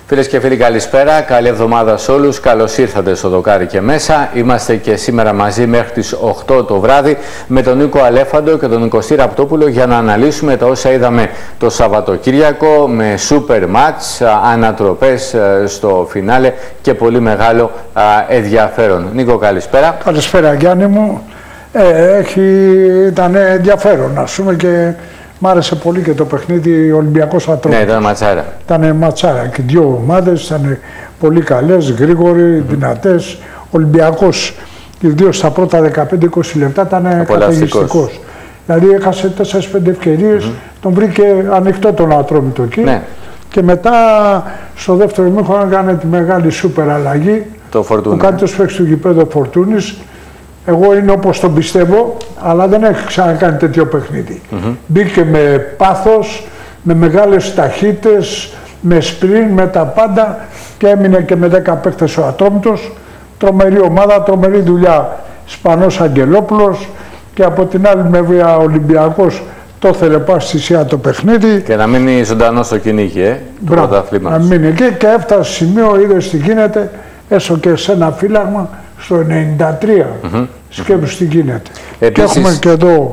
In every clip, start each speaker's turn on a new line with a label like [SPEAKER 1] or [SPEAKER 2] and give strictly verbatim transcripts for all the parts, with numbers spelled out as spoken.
[SPEAKER 1] Φίλες και φίλοι, καλησπέρα. Καλή εβδομάδα σε όλους. Καλώς ήρθατε στο Δοκάρι και μέσα. Είμαστε και σήμερα μαζί μέχρι τις οκτώ το βράδυ με τον Νίκο Αλέφαντο και τον Κωστή Ραπτόπουλο για να αναλύσουμε τα όσα είδαμε το Σαββατοκύριακο με σούπερ μάτς, ανατροπές στο φινάλε και πολύ μεγάλο ενδιαφέρον. Νίκο, καλησπέρα.
[SPEAKER 2] Καλησπέρα, Γιάννη μου. Ε, έχει, ήταν ενδιαφέρον, ας πούμε, και μ' άρεσε πολύ και το παιχνίδι Ολυμπιακός Ατρόμητος.
[SPEAKER 1] Ναι, ήταν ματσάρα.
[SPEAKER 2] Ήταν ματσάρα και δύο ομάδες ήταν πολύ καλές, γρήγοροι, mm. δυνατές. Ολυμπιακός, ιδίως στα πρώτα δεκαπέντε είκοσι λεπτά, ήταν καταιγιστικός. Δηλαδή έχασε τέσσερις πέντε ευκαιρίες, mm. τον βρήκε ανοιχτό τον Ατρόμητο εκεί. Ναι. Και μετά στο δεύτερο ημίχρονο έκανε τη μεγάλη σούπερ αλλαγή.
[SPEAKER 1] Το Φορτούνι.
[SPEAKER 2] Ο καλύτερος παίκτης του γηπέδου Φορτούνης. Εγώ είναι όπως τον πιστεύω, αλλά δεν έχει ξανακάνει τέτοιο παιχνίδι. Mm-hmm. Μπήκε με πάθος, με μεγάλες ταχύτητες, με σπριν, με τα πάντα και έμεινε και με δέκα παίκτες ο Ατρόμητος. Τρομερή ομάδα, τρομερή δουλειά. Σπανός Αγγελόπουλος και από την άλλη μεριά Ολυμπιακός το ήθελε πάση θυσία το παιχνίδι. Και
[SPEAKER 1] να μείνει ζωντανό στο κυνήγι, ε, του πρωταθλήματος.
[SPEAKER 2] Να μείνει εκεί και έφτασε σημείο, είδες τι γίνεται, έστω και σε ένα φύλαγμα στο ενενήντα τρία. Mm-hmm. Σκέψου τι γίνεται. Επίσης... Και έχουμε και εδώ,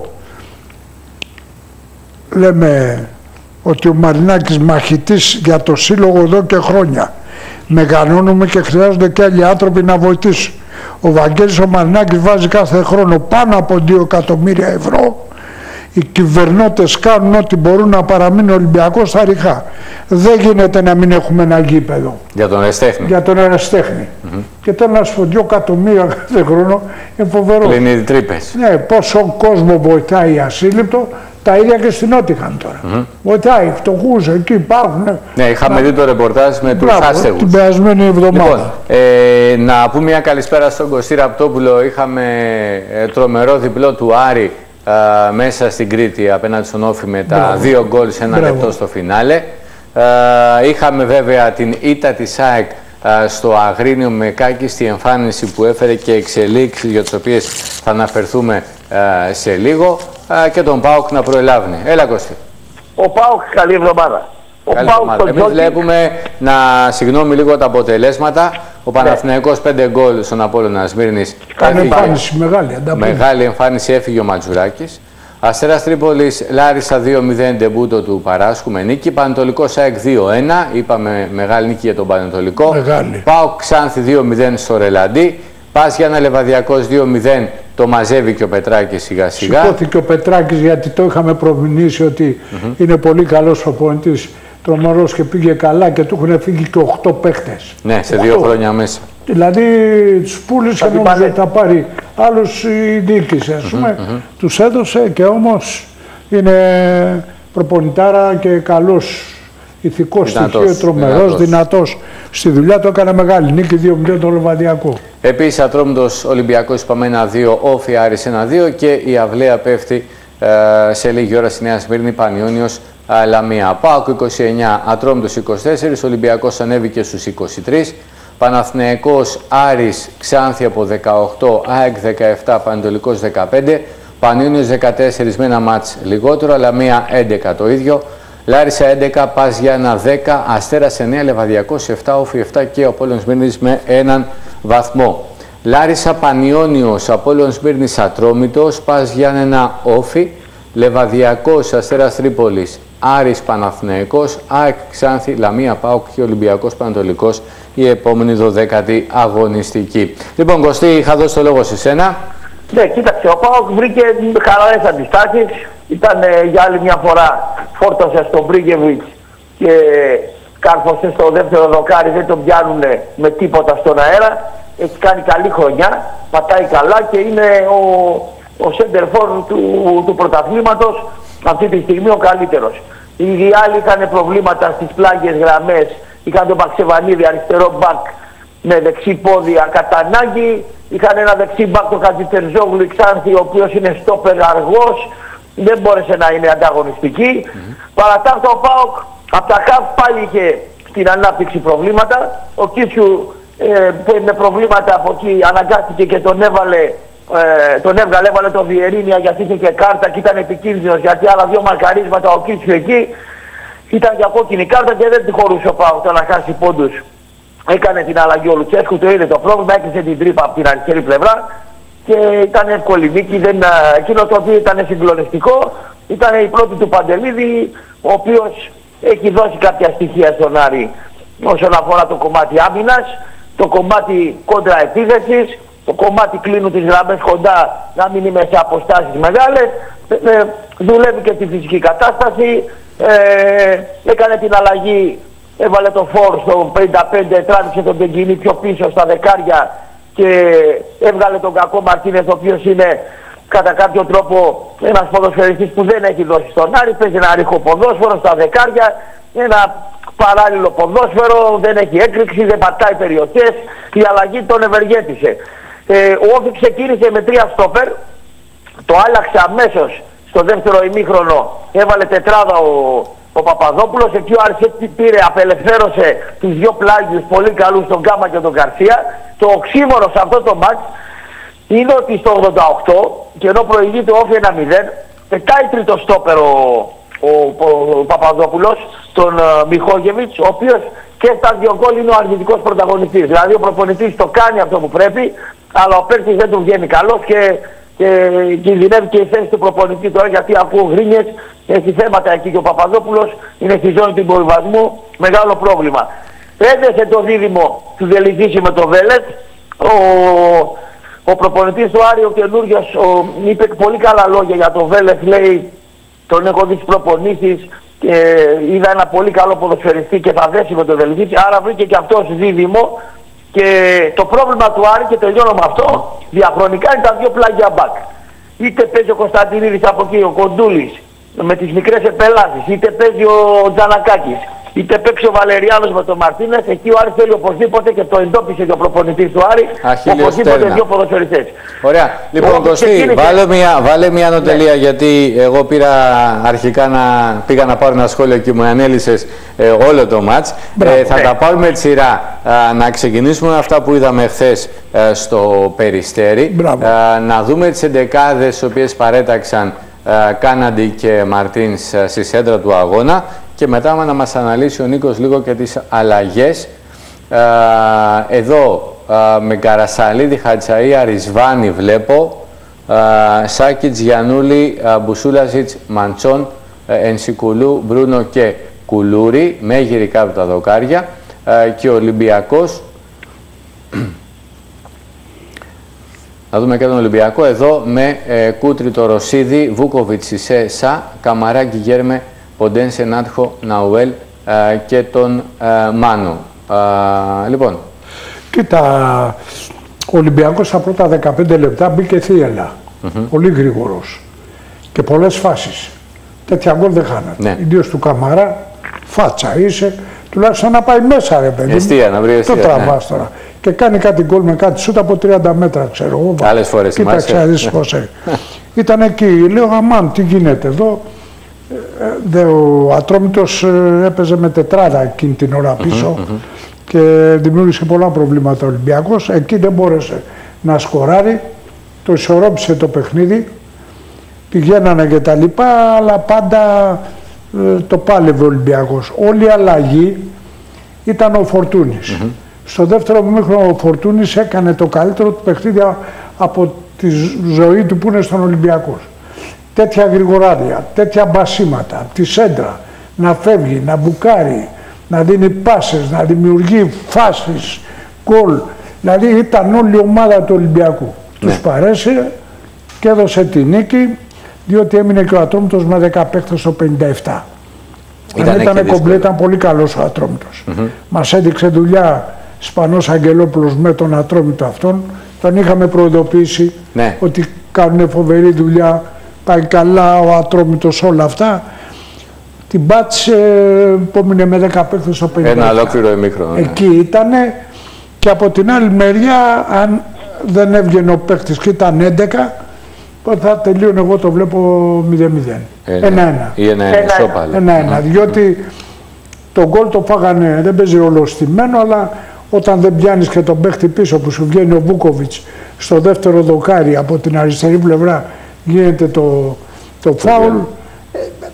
[SPEAKER 2] λέμε ότι ο Μαρινάκης μαχητής για το σύλλογο εδώ και χρόνια. Μεγαλώνουμε και χρειάζονται και άλλοι άνθρωποι να βοηθήσουν. Ο Βαγγέλης ο Μαρινάκης βάζει κάθε χρόνο πάνω από δύο εκατομμύρια ευρώ. Οι κυβερνώτες κάνουν ό,τι μπορούν να παραμείνει ο Ολυμπιακός στα ριχά. Δεν γίνεται να μην έχουμε ένα γήπεδο.
[SPEAKER 1] Για τον Εραστέχνη.
[SPEAKER 2] Για τον Εραστέχνη. Mm-hmm. Και θέλω να σου πω, δύο εκατομμύρια κάθε χρόνο είναι φοβερό.
[SPEAKER 1] Κλείνει τρύπες.
[SPEAKER 2] Ναι, πόσο κόσμο βοηθάει ασύλληπτο, τα ίδια και στην Νότιχαμ τώρα. Mm-hmm. Βοηθάει, φτωχούς, εκεί υπάρχουν.
[SPEAKER 1] Ναι, είχαμε να... δει το ρεπορτάζ με τους άστεγους.
[SPEAKER 2] Την περασμένη εβδομάδα.
[SPEAKER 1] Λοιπόν, ε, να πούμε μια καλησπέρα στον Κωστή Ραπτόπουλο. Είχαμε ε, τρομερό διπλό του Άρη Uh, μέσα στην Κρήτη απέναντι στον Όφη με τα Μπράβο. δύο γκολ σε ένα Μπράβο. λεπτό στο φινάλε. Uh, είχαμε βέβαια την ήττα της ΑΕΚ uh, στο Αγρίνιο με κάκιστη εμφάνιση που έφερε και εξελίξεις για τις οποίες θα αναφερθούμε uh, σε λίγο uh, και τον ΠΑΟΚ να προελάβει. Έλα, Κώστη.
[SPEAKER 3] Ο ΠΑΟΚ, καλή εβδομάδα.
[SPEAKER 1] Καλή εβδομάδα. Εμείς βλέπουμε, να συγγνώμη λίγο τα αποτελέσματα. Ο Παναθηναϊκός πέντε γκολ στον Απόλλωνα Σμύρνης.
[SPEAKER 2] Κάνει εμφάνιση μεγάλη.
[SPEAKER 1] Μεγάλη εμφάνιση, έφυγε ο Ματζουράκης. Αστέρας Τρίπολης Λάρισα δύο μηδέν, ντεμπούτο του Παράσκου με νίκη. Πανετολικός ΑΕΚ δύο ένα, είπαμε μεγάλη νίκη για τον Πανετολικό. ΠΑΟΚ Ξάνθη δύο μηδέν στο Ρελαντί. Πας Γιάννα Λεβαδιακός δύο μηδέν, το μαζεύει και ο Πετράκης σιγά σιγά.
[SPEAKER 2] Σηκώθηκε ο Πετράκης γιατί το είχαμε προμηνήσει ότι mm-hmm. είναι πολύ καλός προπονητής. Τρομερός και πήγε καλά και του έχουν φύγει και οκτώ παίχτες.
[SPEAKER 1] Ναι, σε δύο χρόνια μέσα.
[SPEAKER 2] Δηλαδή τους πούλησε και νόμιζε ότι θα πάρει άλλους η διοίκηση, ας πούμε. Mm-hmm, mm-hmm. Τους έδωσε και όμως είναι προπονητάρα και καλός ηθικός στοιχείο, τρομερός, δυνατός. δυνατός. Στη δουλειά του έκανε μεγάλη νίκη δύο μηδέν τον Λεβαδιακό.
[SPEAKER 1] Επίσης Ατρόμητος Ολυμπιακός είπαμε ένα δύο, Όφη Άρης ένα δύο και η αυλαία πέφτει ε, σε λίγη ώρα στη Νέα Σμύρνη, Πανιόνιος Λαμία. ΠΑΟΚ είκοσι εννιά, Ατρόμητος είκοσι τέσσερα, Ολυμπιακός ανέβηκε στους είκοσι τρία, Παναθηναϊκός Άρης Ξάνθη από δεκαοκτώ, ΑΕΚ δεκαεπτά, Πανετολικός δεκαπέντε, Πανιόνιος δεκατέσσερα με ένα μάτς λιγότερο, Λαμία έντεκα το ίδιο, Λάρισα έντεκα, Πας Γιάννα δέκα, Αστέρας εννέα, Λεβαδιακός επτά, Όφη επτά και ο Απόλλωνας Σμύρνης με έναν βαθμό. Λάρισα Πανιόνιος, Απόλλωνας Σμύρνης Ατρόμητος, Πας Γιάννενα Όφη, Λεβαδιακός Αστέρας Τρίπολης, Άρης Παναθηναϊκός, ΑΕΚ Ξάνθη, Λαμία ΠΑΟΚ και Ολυμπιακός Πανετολικός η επόμενη δωδέκατη αγωνιστική. Λοιπόν, Κωστή, είχα δώσει το λόγο σε σένα.
[SPEAKER 3] Ναι, κοίταξε, ο ΠΑΟΚ βρήκε χαλαρές αντιστάσεις. Ήταν ε, για άλλη μια φορά, φόρτωσε στον Μπρίγκεβιτς και κάρφωσε στο δεύτερο δοκάρι, δεν τον πιάνουν με τίποτα στον αέρα. Έχει κάνει καλή χρονιά, πατάει καλά και είναι ο, ο σέντερφορ του, του πρωταθλήματος αυτή τη στιγμή ο καλύτερος. Οι άλλοι είχαν προβλήματα στις πλάγιες γραμμές, είχαν τον Παξεβανίδη αριστερό μπακ με δεξί πόδια κατά ανάγκη, είχαν ένα δεξί μπακ το Χατζητερζόγλου Ξάνθη, ο οποίος είναι στόπερ αργός, δεν μπόρεσε να είναι ανταγωνιστική. Mm-hmm. Παρά τα αυτά ο ΠΑΟΚ από τα χαφ πάλι είχε στην ανάπτυξη προβλήματα. Ο Κίτσου ε, με προβλήματα από εκεί αναγκάστηκε και τον έβαλε, ε, τον έβγαλε, έβαλε το Βιερίνια γιατί είχε και κάρτα και ήταν επικίνδυνος γιατί άλλα δύο μαρκαρίσματα ο Κίτσου εκεί. Ήταν για κόκκινη κάρτα και δεν τη χωρούσε ο ΠΑΟΚ το να χάσει πόντους. Έκανε την αλλαγή ο Λουτσέσκου, το είδε το πρόβλημα, έκλεισε την τρύπα από την αριστερή πλευρά και ήταν εύκολη νίκη. Δεν, εκείνο το οποίο ήταν συγκλονιστικό ήταν η πρώτη του Παντελίδη, ο οποίος έχει δώσει κάποια στοιχεία στον Άρη όσον αφορά το κομμάτι άμυνας, το κομμάτι κόντρα επίθεσης, το κομμάτι κλείνουν τις γραμμές κοντά, να μην είμαι σε αποστάσεις μεγάλες, ε, δουλεύει και τη φυσική κατάσταση, ε, έκανε την αλλαγή, έβαλε το φόρ στο πενήντα πέντε, τράβηξε τον Τεγκινή πιο πίσω στα δεκάρια και έβγαλε τον κακό Μαρτίνεθ, ο οποίος είναι κατά κάποιο τρόπο ένας ποδοσφαιριστής που δεν έχει δώσει στον Άρη, παίζει ένα ρίχο ποδόσφαιρο στα δεκάρια, ένα παράλληλο ποδόσφαιρο, δεν έχει έκρηξη, δεν πατάει περιοχές, η αλλαγή τον ευεργέτησε. Ε, ο Όφη ξεκίνησε με τρία στόπερ, το άλλαξε αμέσως στο δεύτερο ημίχρονο, έβαλε τετράδα ο, ο Παπαδόπουλος, εκεί ο Άρης πήρε, απελευθέρωσε τους δύο πλάγιους πολύ καλούς, τον Γκάμα και τον Γκαρσία. Το οξύμορο σε αυτό το μάτς είναι ότι στο ογδόντα οκτώ, και ενώ προηγείται ο Όφη ένα μηδέν, πετάει τρίτο στόπερ ο, ο, ο, ο Παπαδόπουλος, τον uh, Μιχόγεβιτς, ο οποίος και στα δύο γκολ είναι ο αρνητικός πρωταγωνιστής. Δηλαδή ο προπονητής το κάνει αυτό που πρέπει, αλλά ο παίκτης δεν του βγαίνει καλός και, και κινδυνεύει και η θέση του προπονητή τώρα, γιατί ακούω γκρίνιες, έχει θέματα εκεί και ο Παπαδόπουλος είναι στη ζώνη του υποβιβασμού, μεγάλο πρόβλημα. Έδεσε το δίδυμο του Δελυζήση με το Βέλετ. Ο, ο προπονητής του Άρη, ο καινούργιος, ο, είπε πολύ καλά λόγια για το Βέλετ, λέει, τον έχω δει στις προπονήσεις και είδα ένα πολύ καλό ποδοσφαιριστή και θα δέσει με το Δελυζήση, άρα βρήκε και αυτός δίδυμο. Και το πρόβλημα του Άρη, και τελειώνω με αυτό, διαχρονικά είναι τα δύο πλάγια μπακ. Είτε παίζει ο Κωνσταντινίδης από εκεί, ο Κοντούλης, με τις μικρές επελάσεις, είτε παίζει ο Τζανακάκης, είτε παίξει ο Βαλεριάνος με τον Μαρτίνες, εκεί ο Άρης θέλει οπωσδήποτε, και το εντόπισε και ο προπονητής του Άρη,
[SPEAKER 1] Αχίλιος
[SPEAKER 3] οπωσδήποτε
[SPEAKER 1] τέρνα.
[SPEAKER 3] δύο ποδοσφαιριστές.
[SPEAKER 1] Ωραία. Λοιπόν, Κωστή, βάλε μια, βάλε μια ανωτελεία, ναι. Γιατί εγώ πήρα αρχικά να πήγα να πάρω ένα σχόλιο και μου ανέλυσες ε, όλο το μάτς. Ε, θα ναι. τα πάρουμε τη σειρά. Ε, να ξεκινήσουμε με αυτά που είδαμε χθες ε, στο Περιστέρι. Ε, να δούμε τις εντεκάδες τις οποίες παρέταξαν ε, Κάναντι και Μαρτίνς ε, στη σέντρα του αγώνα. Και μετά να μας αναλύσει ο Νίκος λίγο και τις αλλαγές. Ε, εδώ ε, με Καρασαλίδη, Χατζαΐα, Ρισβάνη βλέπω, ε, Σάκιτς, Γιαννούλη, ε, Μπουσούλαζιτς, Μαντσόν, ε, Ενσικουλού, Μπρούνο και Κουλούρη, μέγυροι κάτω τα δοκάρια, ε, και ο Ολυμπιακός. Να δούμε και τον Ολυμπιακό εδώ με ε, Κούτρι, το Ρωσίδη, Βούκοβιτς, Σισέ, Σα, Καμαράκη, Γέρμε, Ποντένσε, Νάτχο, Ναουέλ ε, και τον ε, Μάνο. Ε, λοιπόν.
[SPEAKER 2] Κοίτα, ο Ολυμπιακός στα πρώτα δεκαπέντε λεπτά μπήκε θύελα. Mm-hmm. Πολύ γρήγορος. Και πολλές φάσεις. Τέτοια γκολ δεν χάνατε. Ναι. Ιδίως του Καμαρά, φάτσα είσαι, τουλάχιστον να πάει μέσα, ρε παιδί.
[SPEAKER 1] Εστία, να βρει εστία.
[SPEAKER 2] Το τραβάς, ναι, τώρα. Και κάνει κάτι γκολ με κάτι σούτ από τριάντα μέτρα, ξέρω εγώ.
[SPEAKER 1] Άλλες φορές
[SPEAKER 2] κοίταξε, να δεις πώς έχει. Ήταν εκεί, λέω, αμάν, τι γίνεται εδώ. Δε, ο Ατρόμητος έπαιζε με τετράδα εκείνη την ώρα πίσω, mm-hmm, mm-hmm. και δημιούργησε πολλά προβλήματα ο Ολυμπιακός. Εκεί δεν μπόρεσε να σκοράρει, το ισορρόπησε το παιχνίδι, πηγαίνανε και τα λοιπά, αλλά πάντα ε, το πάλευε ο Ολυμπιακός. Όλη η αλλαγή ήταν ο Φορτούνης. Mm-hmm. Στο δεύτερο μήχρονο ο Φορτούνης έκανε το καλύτερο του παιχνίδι από τη ζωή του που είναι στον Ολυμπιακό. Τέτοια γρηγοράδια, τέτοια μπασίματα, τη σέντρα, να φεύγει, να μπουκάρει, να δίνει πάσες, να δημιουργεί φάσεις, γκολ. Δηλαδή ήταν όλη η ομάδα του Ολυμπιακού. Ναι. Τους παρέσυρε και έδωσε τη νίκη, διότι έμεινε και ο Ατρόμητος με δέκα παίκτες στο πενήντα επτά. Αν ήταν κομπλέ, ήταν πολύ καλός ο Ατρόμητος. Mm-hmm. Μας έδειξε δουλειά Σπανός Αγγελόπουλος με τον Ατρόμητο αυτόν. Τον είχαμε προειδοποιήσει, ναι, ότι κάνουν φοβερή δουλειά. Πάει καλά ο Ατρόμητος, όλα αυτά. Την πάτησε, που έμεινε με δέκα παίκτες στο πενήντα.
[SPEAKER 1] Ένα ολόκληρο ημίχρονο. Ναι.
[SPEAKER 2] Εκεί ήτανε, και από την άλλη μεριά, αν δεν έβγαινε ο παίκτης και ήταν έντεκα, θα τελείωνε, εγώ το βλέπω μηδέν μηδέν. ένα-ένα.
[SPEAKER 1] Ή
[SPEAKER 2] ένα-ένα. Διότι το γκολ το φάγανε, δεν παίζει ρόλο στημένο, αλλά όταν δεν πιάνεις και τον παίκτη πίσω που σου βγαίνει ο Βούκοβιτς στο δεύτερο δοκάρι από την αριστερή πλευρά, γίνεται το, το φάουλ,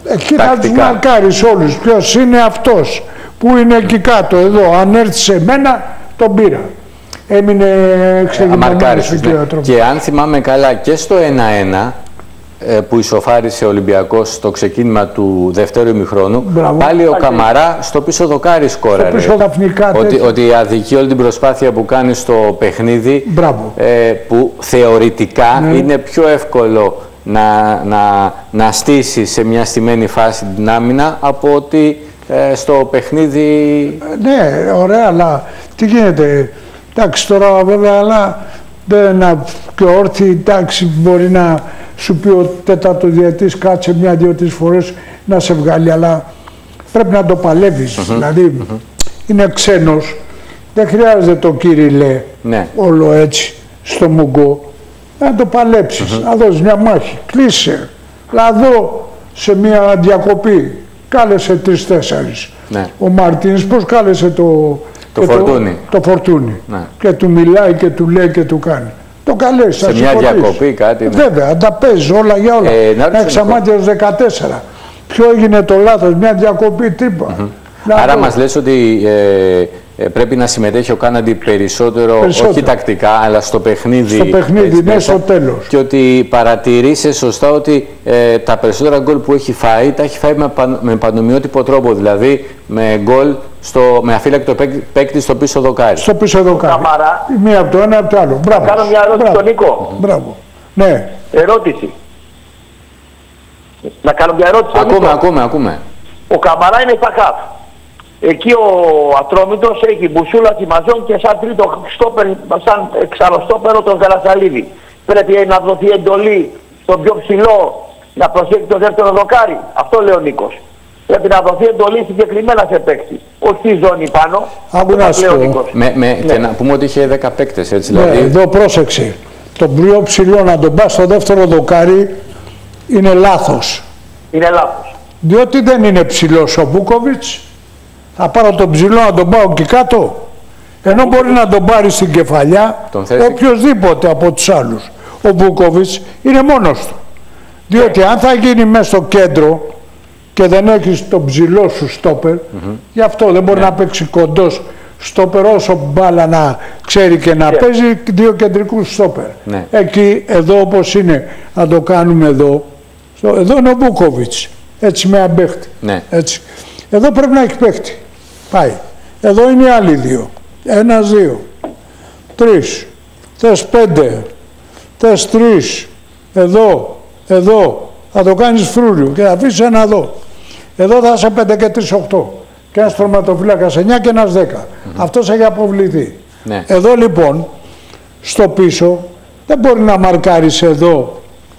[SPEAKER 2] Εκεί θα τους μαρκάρεις όλους. Ποιος είναι αυτός που είναι εκεί κάτω, εδώ. Αν έρθει σε μένα, τον πήρα. Έμεινε εξελιγμένος ο
[SPEAKER 1] ναι. Και αν θυμάμαι καλά και στο ένα ένα που ισοφάρισε ο Ολυμπιακός στο ξεκίνημα του δευτέρου ημιχρόνου, πάλι ο Καμαρά στο πίσω δοκάρι σκόραρε.
[SPEAKER 2] Στο πίσω δαφνικά,
[SPEAKER 1] ότι, ότι αδικεί όλη την προσπάθεια που κάνει στο παιχνίδι, ε, που θεωρητικά ναι. είναι πιο εύκολο να, να, να στήσει σε μια στημένη φάση την άμυνα από ότι ε, στο παιχνίδι...
[SPEAKER 2] Ναι, ωραία, αλλά τι γίνεται. Εντάξει, τώρα βέβαια, αλλά δεν και όρθιοι, εντάξει, μπορεί να σου πει ο τέταρτο διαιτής κάτσε μια-δυο-τρεις φορές να σε βγάλει, αλλά πρέπει να το παλεύεις. Mm-hmm. Δηλαδή, mm-hmm. είναι ξένος, δεν χρειάζεται το Κύριλε ναι. όλο έτσι στο μουγκό. Να το παλέψεις, mm-hmm. να δώσεις μια μάχη, κλείσε. Να δω σε μια διακοπή, κάλεσε τρεις-τέσσερις. Ναι. Ο Μαρτίνς πώς κάλεσε το...
[SPEAKER 1] Το φορτούνι.
[SPEAKER 2] Το, το φορτούνι. Ναι. Και του μιλάει και του λέει και του κάνει. Το καλέσει.
[SPEAKER 1] Σε μια διακοπή κάτι. Ναι.
[SPEAKER 2] Βέβαια, τα παίζει όλα για όλα. Ε, να έχει αμάτια δεκατέσσερα. Ποιο έγινε το λάθος, μια διακοπή τύπα. Mm-hmm.
[SPEAKER 1] Άρα μας λες ότι ε, ε, πρέπει να συμμετέχει ο Κάναντι περισσότερο, περισσότερο, όχι τακτικά, αλλά στο παιχνίδι.
[SPEAKER 2] Στο παιχνίδι, ναι, στο τέλος.
[SPEAKER 1] Και ότι παρατηρήσε σωστά ότι ε, τα περισσότερα γκολ που έχει φάει, τα έχει φάει με, παν, με πανομοιότυπο τρόπο. Δηλαδή με γκολ στο, με αφύλακτο παίκτη στο πίσω δοκάρι.
[SPEAKER 2] Στο πίσω δοκάρι.
[SPEAKER 3] Καμαρά.
[SPEAKER 2] Μία από το ένα από το άλλο. Μπράβο.
[SPEAKER 3] Θα κάνω μια ερώτηση στον Νίκο.
[SPEAKER 2] Μπράβο. Ναι.
[SPEAKER 3] Ερώτηση. Να κάνω μια ερώτηση.
[SPEAKER 1] Ακούμε, ακούμε, ακούμε.
[SPEAKER 3] Ο Καμαρά είναι υπαχάφ. Εκεί ο Ατρόμητος έχει μπουσούλα Τιμαζόν και σαν τρίτο στόπερ, σαν εξαροστόπερο τον Γαλασσαλίδη. Πρέπει να δοθεί εντολή στον πιο ψηλό να προσέχει το δεύτερο δοκάρι. Αυτό λέει ο Νίκος. Πρέπει να δοθεί εντολή συγκεκριμένα σε παίκτη. Όχι στη ζώνη πάνω.
[SPEAKER 2] Άκου να σου πω.
[SPEAKER 1] Με, με, ναι. Και να πούμε ότι είχε δέκα παίκτες, έτσι
[SPEAKER 2] ναι,
[SPEAKER 1] δηλαδή.
[SPEAKER 2] Εδώ πρόσεξε. Τον πιο ψηλό να τον πας στο δεύτερο δοκάρι είναι λάθος.
[SPEAKER 3] Είναι λάθος.
[SPEAKER 2] Διότι δεν είναι ψηλός ο Βούκοβιτς. Θα πάρω τον ψηλό να τον πάω και κάτω. Ενώ μπορεί να τον πάρει στην κεφαλιά οποιοσδήποτε από τους άλλους. Ο Βούκοβιτς είναι μόνος του. Διότι αν θα γίνει μέσα στο κέντρο και δεν έχεις τον ψηλό σου στόπερ, mm-hmm. γι' αυτό δεν μπορεί yeah. να παίξει κοντός στόπερ όσο μπάλα να ξέρει και να yeah. παίζει δύο κεντρικούς στόπερ. Yeah. Εκεί, εδώ όπως είναι, να το κάνουμε εδώ, εδώ είναι ο Βούκοβιτς, έτσι με αμπέχτη. Yeah. Έτσι. Εδώ πρέπει να έχει παίχτη. Πάει. Εδώ είναι οι άλλοι δύο. Ένας, δύο. Τρεις. Θες πέντε. Θες τρεις. Εδώ. Εδώ. Θα το κάνεις φρούριο και θα αφήσεις ένα εδώ. Εδώ θα είσαι πέντε και τρεις, οκτώ. Και ένας τροματοφύλακας εννιά και ένας δέκα. Mm-hmm. Αυτός έχει αποβληθεί. Ναι. Εδώ λοιπόν, στο πίσω, δεν μπορεί να μαρκάρεις εδώ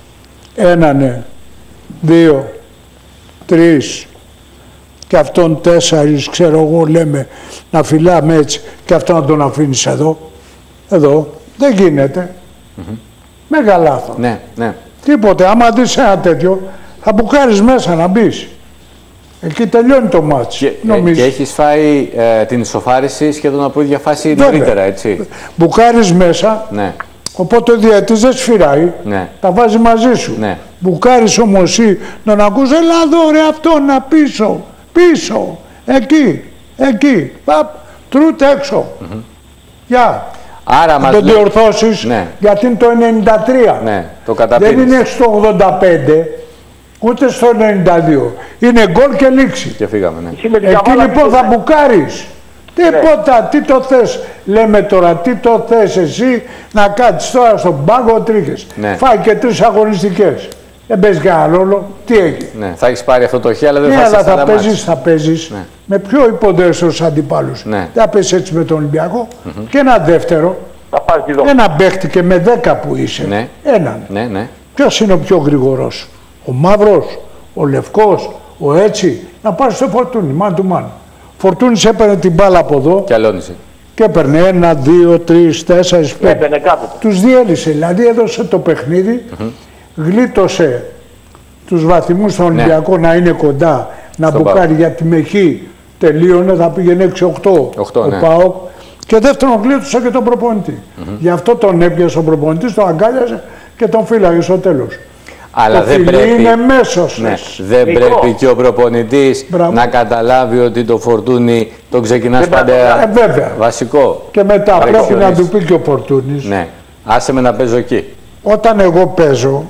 [SPEAKER 2] έναν, δύο, τρεις, και αυτόν τέσσερις, ξέρω εγώ, λέμε, να φυλάμε έτσι και αυτό να τον αφήνεις εδώ. Εδώ. Δεν γίνεται. Mm-hmm. Μέγα λάθος.
[SPEAKER 1] Ναι, ναι.
[SPEAKER 2] Τίποτε. Άμα δεις ένα τέτοιο, θα μπουκάρεις μέσα να μπεις. Εκεί τελειώνει το μάτς.
[SPEAKER 1] Και, και έχεις φάει ε, την ισοφάριση σχεδόν από ίδια φάση νωρίτερα, έτσι.
[SPEAKER 2] Μπουκάρεις μέσα, ναι. Οπότε ο διαιτής δεν σφυράει, ναι. Τα βάζει μαζί σου. Ναι. Μπουκάρεις όμως εσύ να ακούς, έλα εδώ ρε αυτόν να πίσω. Πίσω, εκεί, εκεί, παπ, τρούτ έξω. Mm-hmm. Γεια.
[SPEAKER 1] Άρα
[SPEAKER 2] να το διορθώσεις, ναι. Γιατί είναι το ενενήντα τρία.
[SPEAKER 1] Ναι, το καταπίνεις.
[SPEAKER 2] Δεν είναι στο ογδόντα πέντε, ούτε στο ενενήντα δύο. Είναι γκολ και λήξη.
[SPEAKER 1] Και φύγαμε, ναι.
[SPEAKER 2] Εκεί λοιπόν θα μπουκάρεις. Τίποτα, ναι. Τι το θες, λέμε τώρα, τι το θες εσύ να κάτσεις τώρα στον πάγκο τρίχες. Ναι. Φάει και τρεις αγωνιστικές. Δεν παίζει κανένα ρόλο. Τι έγινε.
[SPEAKER 1] Ναι, θα έχεις πάρει αυτό το χ, αλλά δεν
[SPEAKER 2] ναι,
[SPEAKER 1] θα
[SPEAKER 2] αλλά θα παίζεις, θα παίζεις ναι. Με πιο υποδέστερους αντιπάλους. Ναι. Δεν θα παίζεις έτσι με τον Ολυμπιακό. Mm-hmm. Και ένα δεύτερο, ένα παίχτη και με δέκα που είσαι. Ναι. Έναν.
[SPEAKER 1] Ναι, ναι.
[SPEAKER 2] Ποιος είναι ο πιο γρηγορός, ο μαύρος, ο λευκός, ο έτσι. Να πάρεις το Φορτούνι, man to man. Φορτούνις έπαιρνε την μπάλα από εδώ.
[SPEAKER 1] Και αλώνησε.
[SPEAKER 2] Και έπαιρνε ένα, δύο, τρεις, τέσσερις, πέντε. Τους διέλυσε. Δηλαδή έδωσε το παιχνίδι. Mm-hmm. Γλίτωσε τους βαθμούς στον Ολυμπιακό ναι. Να είναι κοντά, να στον μπουκάρει πάω. Γιατί με χ τελείωνε, θα πήγαινε έξι οκτώ ο ναι. ΠΑΟΚ. Και δεύτερον γλίτωσε και τον προπονητή. Mm-hmm. Γι' αυτό τον έπιασε ο προπονητής, τον αγκάλιασε και τον φύλαγε στο τέλος.
[SPEAKER 1] Αλλά
[SPEAKER 2] το
[SPEAKER 1] δεν
[SPEAKER 2] φιλί
[SPEAKER 1] πρέπει,
[SPEAKER 2] είναι μέσος.
[SPEAKER 1] Ναι, δεν
[SPEAKER 3] Νικό.
[SPEAKER 1] πρέπει και ο προπονητής να καταλάβει ότι το Φορτούνι τον ξεκινάς πάντα
[SPEAKER 2] ε, βέβαια.
[SPEAKER 1] βασικό.
[SPEAKER 2] Και μετά πρέπει
[SPEAKER 1] Ρεξιονής.
[SPEAKER 2] να του πει και ο Φορτούνης.
[SPEAKER 1] Ναι, άσε με να παίζω εκεί.
[SPEAKER 2] Όταν εγώ παίζω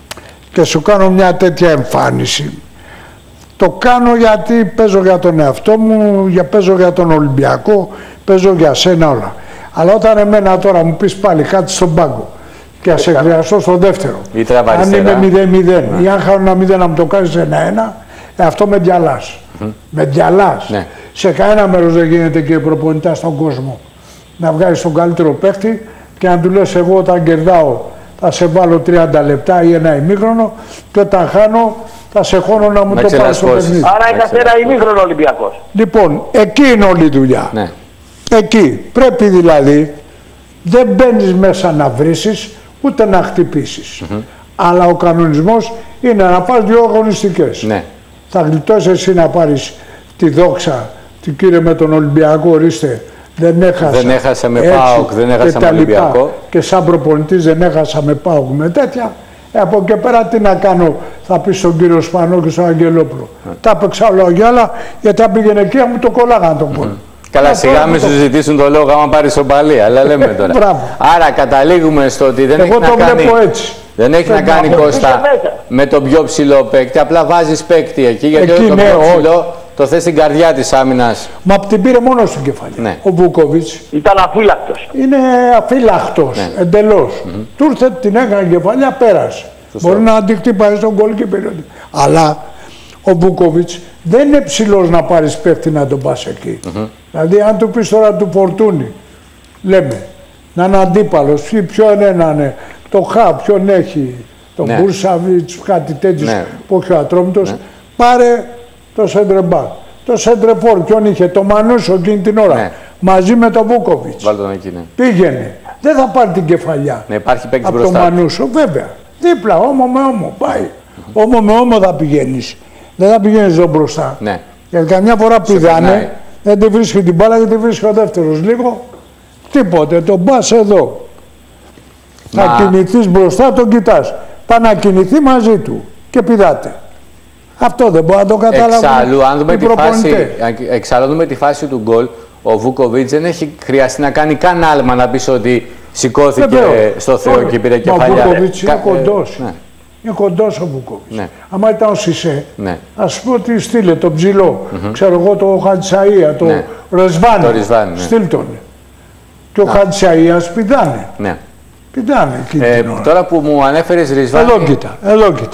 [SPEAKER 2] και σου κάνω μια τέτοια εμφάνιση, το κάνω γιατί παίζω για τον εαυτό μου, για, παίζω για τον Ολυμπιακό, παίζω για σένα όλα. Αλλά όταν εμένα τώρα μου πεις πάλι κάτι στον πάγκο και ας σε χρειαστώ στο δεύτερο,
[SPEAKER 1] Ή τραβά
[SPEAKER 2] αν
[SPEAKER 1] αριστερά.
[SPEAKER 2] είμαι μηδέν μηδέν ή αν χάνω ένα μηδέν να μου το κάνεις ένα ένα, ε, αυτό με διαλάς. Mm. Με διαλάς.
[SPEAKER 1] Ναι.
[SPEAKER 2] Σε κανένα μέρος δεν γίνεται, κύριε προπονητά, στον κόσμο να βγάλεις τον καλύτερο παίχτη και να του λες εγώ όταν κερδάω θα σε βάλω τριάντα λεπτά ή ένα ημίχρονο και όταν χάνω θα σε χώνω να μου
[SPEAKER 1] Με
[SPEAKER 2] το πάρεις στο
[SPEAKER 1] ξελασπώσεις.
[SPEAKER 2] παιχνίδι.
[SPEAKER 3] Άρα είχατε ένα ημίχρονο Ολυμπιακός.
[SPEAKER 2] Λοιπόν, εκεί είναι όλη η δουλειά.
[SPEAKER 1] Ναι.
[SPEAKER 2] Εκεί. Πρέπει δηλαδή, δεν μπαίνεις μέσα να βρίσεις, ούτε να χτυπήσεις. Mm-hmm. Αλλά ο κανονισμός είναι να πας δύο αγωνιστικές.
[SPEAKER 1] Ναι.
[SPEAKER 2] Θα γλιτώσεις εσύ να πάρεις τη δόξα, την κύριε με τον Ολυμπιακό, ορίστε, δεν έχασα.
[SPEAKER 1] Δεν έχασα με
[SPEAKER 2] έτσι,
[SPEAKER 1] ΠΑΟΚ, δεν έχασα
[SPEAKER 2] και
[SPEAKER 1] με
[SPEAKER 2] τα λοιπά.
[SPEAKER 1] Ολυμπιακό.
[SPEAKER 2] Και σαν προπονητής δεν έχασα με ΠΑΟΚ με τέτοια. Ε, από εκεί πέρα τι να κάνω, θα πει στον κύριο Σπανό και στον Αγγελόπουλο. Mm. Τα έπαιξα όλα για άλλα, γιατί αν πήγαινε εκεί μου το κολλάγαν τον κόλλο.
[SPEAKER 1] Mm. Καλά, σιγά μην σου ζητήσουν το λόγο άμα πάρει σοπαλία, αλλά λέμε τώρα. Άρα καταλήγουμε στο ότι δεν
[SPEAKER 2] Εγώ
[SPEAKER 1] έχει
[SPEAKER 2] το
[SPEAKER 1] να κάνει,
[SPEAKER 2] έτσι.
[SPEAKER 1] δεν έχει να κάνει Κώστα με τον πιο ψηλό παίκτη, απλά βάζεις παίκτη εκεί, γιατί
[SPEAKER 2] εκεί,
[SPEAKER 1] το
[SPEAKER 2] ναι,
[SPEAKER 1] πιο
[SPEAKER 2] όχι.
[SPEAKER 1] ψηλό το θες στην καρδιά της άμυνας.
[SPEAKER 2] Μα την πήρε μόνο στην κεφαλή.
[SPEAKER 1] Ναι.
[SPEAKER 2] Ο Βούκοβιτς
[SPEAKER 3] Ήταν αφύλακτος.
[SPEAKER 2] είναι αφύλακτος,
[SPEAKER 1] Ναι.
[SPEAKER 2] εντελώς. Mm-hmm. Του ήρθε, την έκανε κεφαλιά, πέρασε.
[SPEAKER 1] Σωστό.
[SPEAKER 2] Μπορεί να αντικτύπαει στον γκολ και περίοδο. Αλλά ο Βούκοβιτς δεν είναι ψηλός να πάρεις παίκτη να τον πας εκεί. Mm-hmm. Δηλαδή αν του πεις τώρα του Φορτούνι, λέμε, να είναι αντίπαλος, ποιο είναι να είναι, το Χα, ποιον έχει, τον
[SPEAKER 1] Ναι.
[SPEAKER 2] Μπούρσαβιτς, κάτι τέτοιο,
[SPEAKER 1] Ναι.
[SPEAKER 2] που έχει ο Ατρόμητος,
[SPEAKER 1] Ναι.
[SPEAKER 2] πάρε το σέντρεμπακ. Το σέντρεφόρ, ποιον είχε, το Μανούσο εκείνη την ώρα,
[SPEAKER 1] Ναι.
[SPEAKER 2] μαζί με τον Βούκοβιτς.
[SPEAKER 1] Βάλτε τον εκεί, ναι.
[SPEAKER 2] Πήγαινε. Δεν θα πάρει την κεφαλιά.
[SPEAKER 1] Ναι, υπάρχει παίκτης
[SPEAKER 2] από τον
[SPEAKER 1] μπροστά.
[SPEAKER 2] Μανούσο, βέβαια. Δίπλα, όμο με όμο, πάει. Mm-hmm. Όμο με όμο θα πηγαίνεις. Δεν θα πηγαίνεις εδώ μπροστά.
[SPEAKER 1] Ναι.
[SPEAKER 2] Γιατί καμιά φορά
[SPEAKER 1] περνάει.
[SPEAKER 2] πηδάνε, δεν τη βρίσκει την μπάλα γιατί τη βρίσκει ο δεύτερος λίγο. Τίποτε, τον πας εδώ.
[SPEAKER 1] Μα...
[SPEAKER 2] Θα κινηθείς μπροστά, τον κοιτάς. Θα να κινηθεί μαζί του και πηδάτε. Αυτό δεν μπορεί να το καταλάβει.
[SPEAKER 1] Εξάλλου, αν δούμε, τη φάση, εξάλλου, αν δούμε τη φάση του γκολ, ο Βούκοβιτς δεν έχει χρειαστεί να κάνει καν άλμα να πεις ότι σηκώθηκε Βεβαίω. στο Θεό και πήρε κεφαλιά.
[SPEAKER 2] Ο Βούκοβιτς είναι κοντός.
[SPEAKER 1] Ναι.
[SPEAKER 2] Είναι κοντός ο Βούκοβιτς.
[SPEAKER 1] Ναι.
[SPEAKER 2] Άμα ήταν ο Σισέ,
[SPEAKER 1] ναι.
[SPEAKER 2] ας πούμε ότι στείλε τον ψηλό, mm-hmm. ξέρω εγώ το Χατζησαΐα, το
[SPEAKER 1] ναι.
[SPEAKER 2] Ρεσβάνι,
[SPEAKER 1] το Ρισβάνι, ναι.
[SPEAKER 2] στείλ τον. Και ο Χατζησαΐας πηδάνε.
[SPEAKER 1] Ναι.
[SPEAKER 2] Πηδάνε εκεί
[SPEAKER 1] ε,
[SPEAKER 2] την ώρα.
[SPEAKER 1] Τώρα που μου ανέφερες Ρισβάνι...
[SPEAKER 2] Εδώ κοίτα, εδώ κοίτα.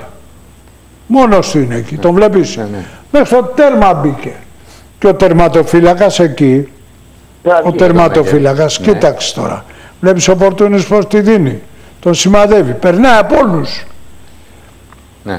[SPEAKER 2] Μόνος του είναι εκεί, ναι. τον βλέπεις.
[SPEAKER 1] Ναι, ναι.
[SPEAKER 2] Μέχρι το τέρμα μπήκε. Και ο τερματοφύλακας εκεί, yeah, ο τερματοφύλακας, ναι. κοίταξε τώρα. Βλέπεις ο Φορτούνης πώς τη δίνει. Τον σημαδεύει. Περνάει από όλους.
[SPEAKER 1] Ναι.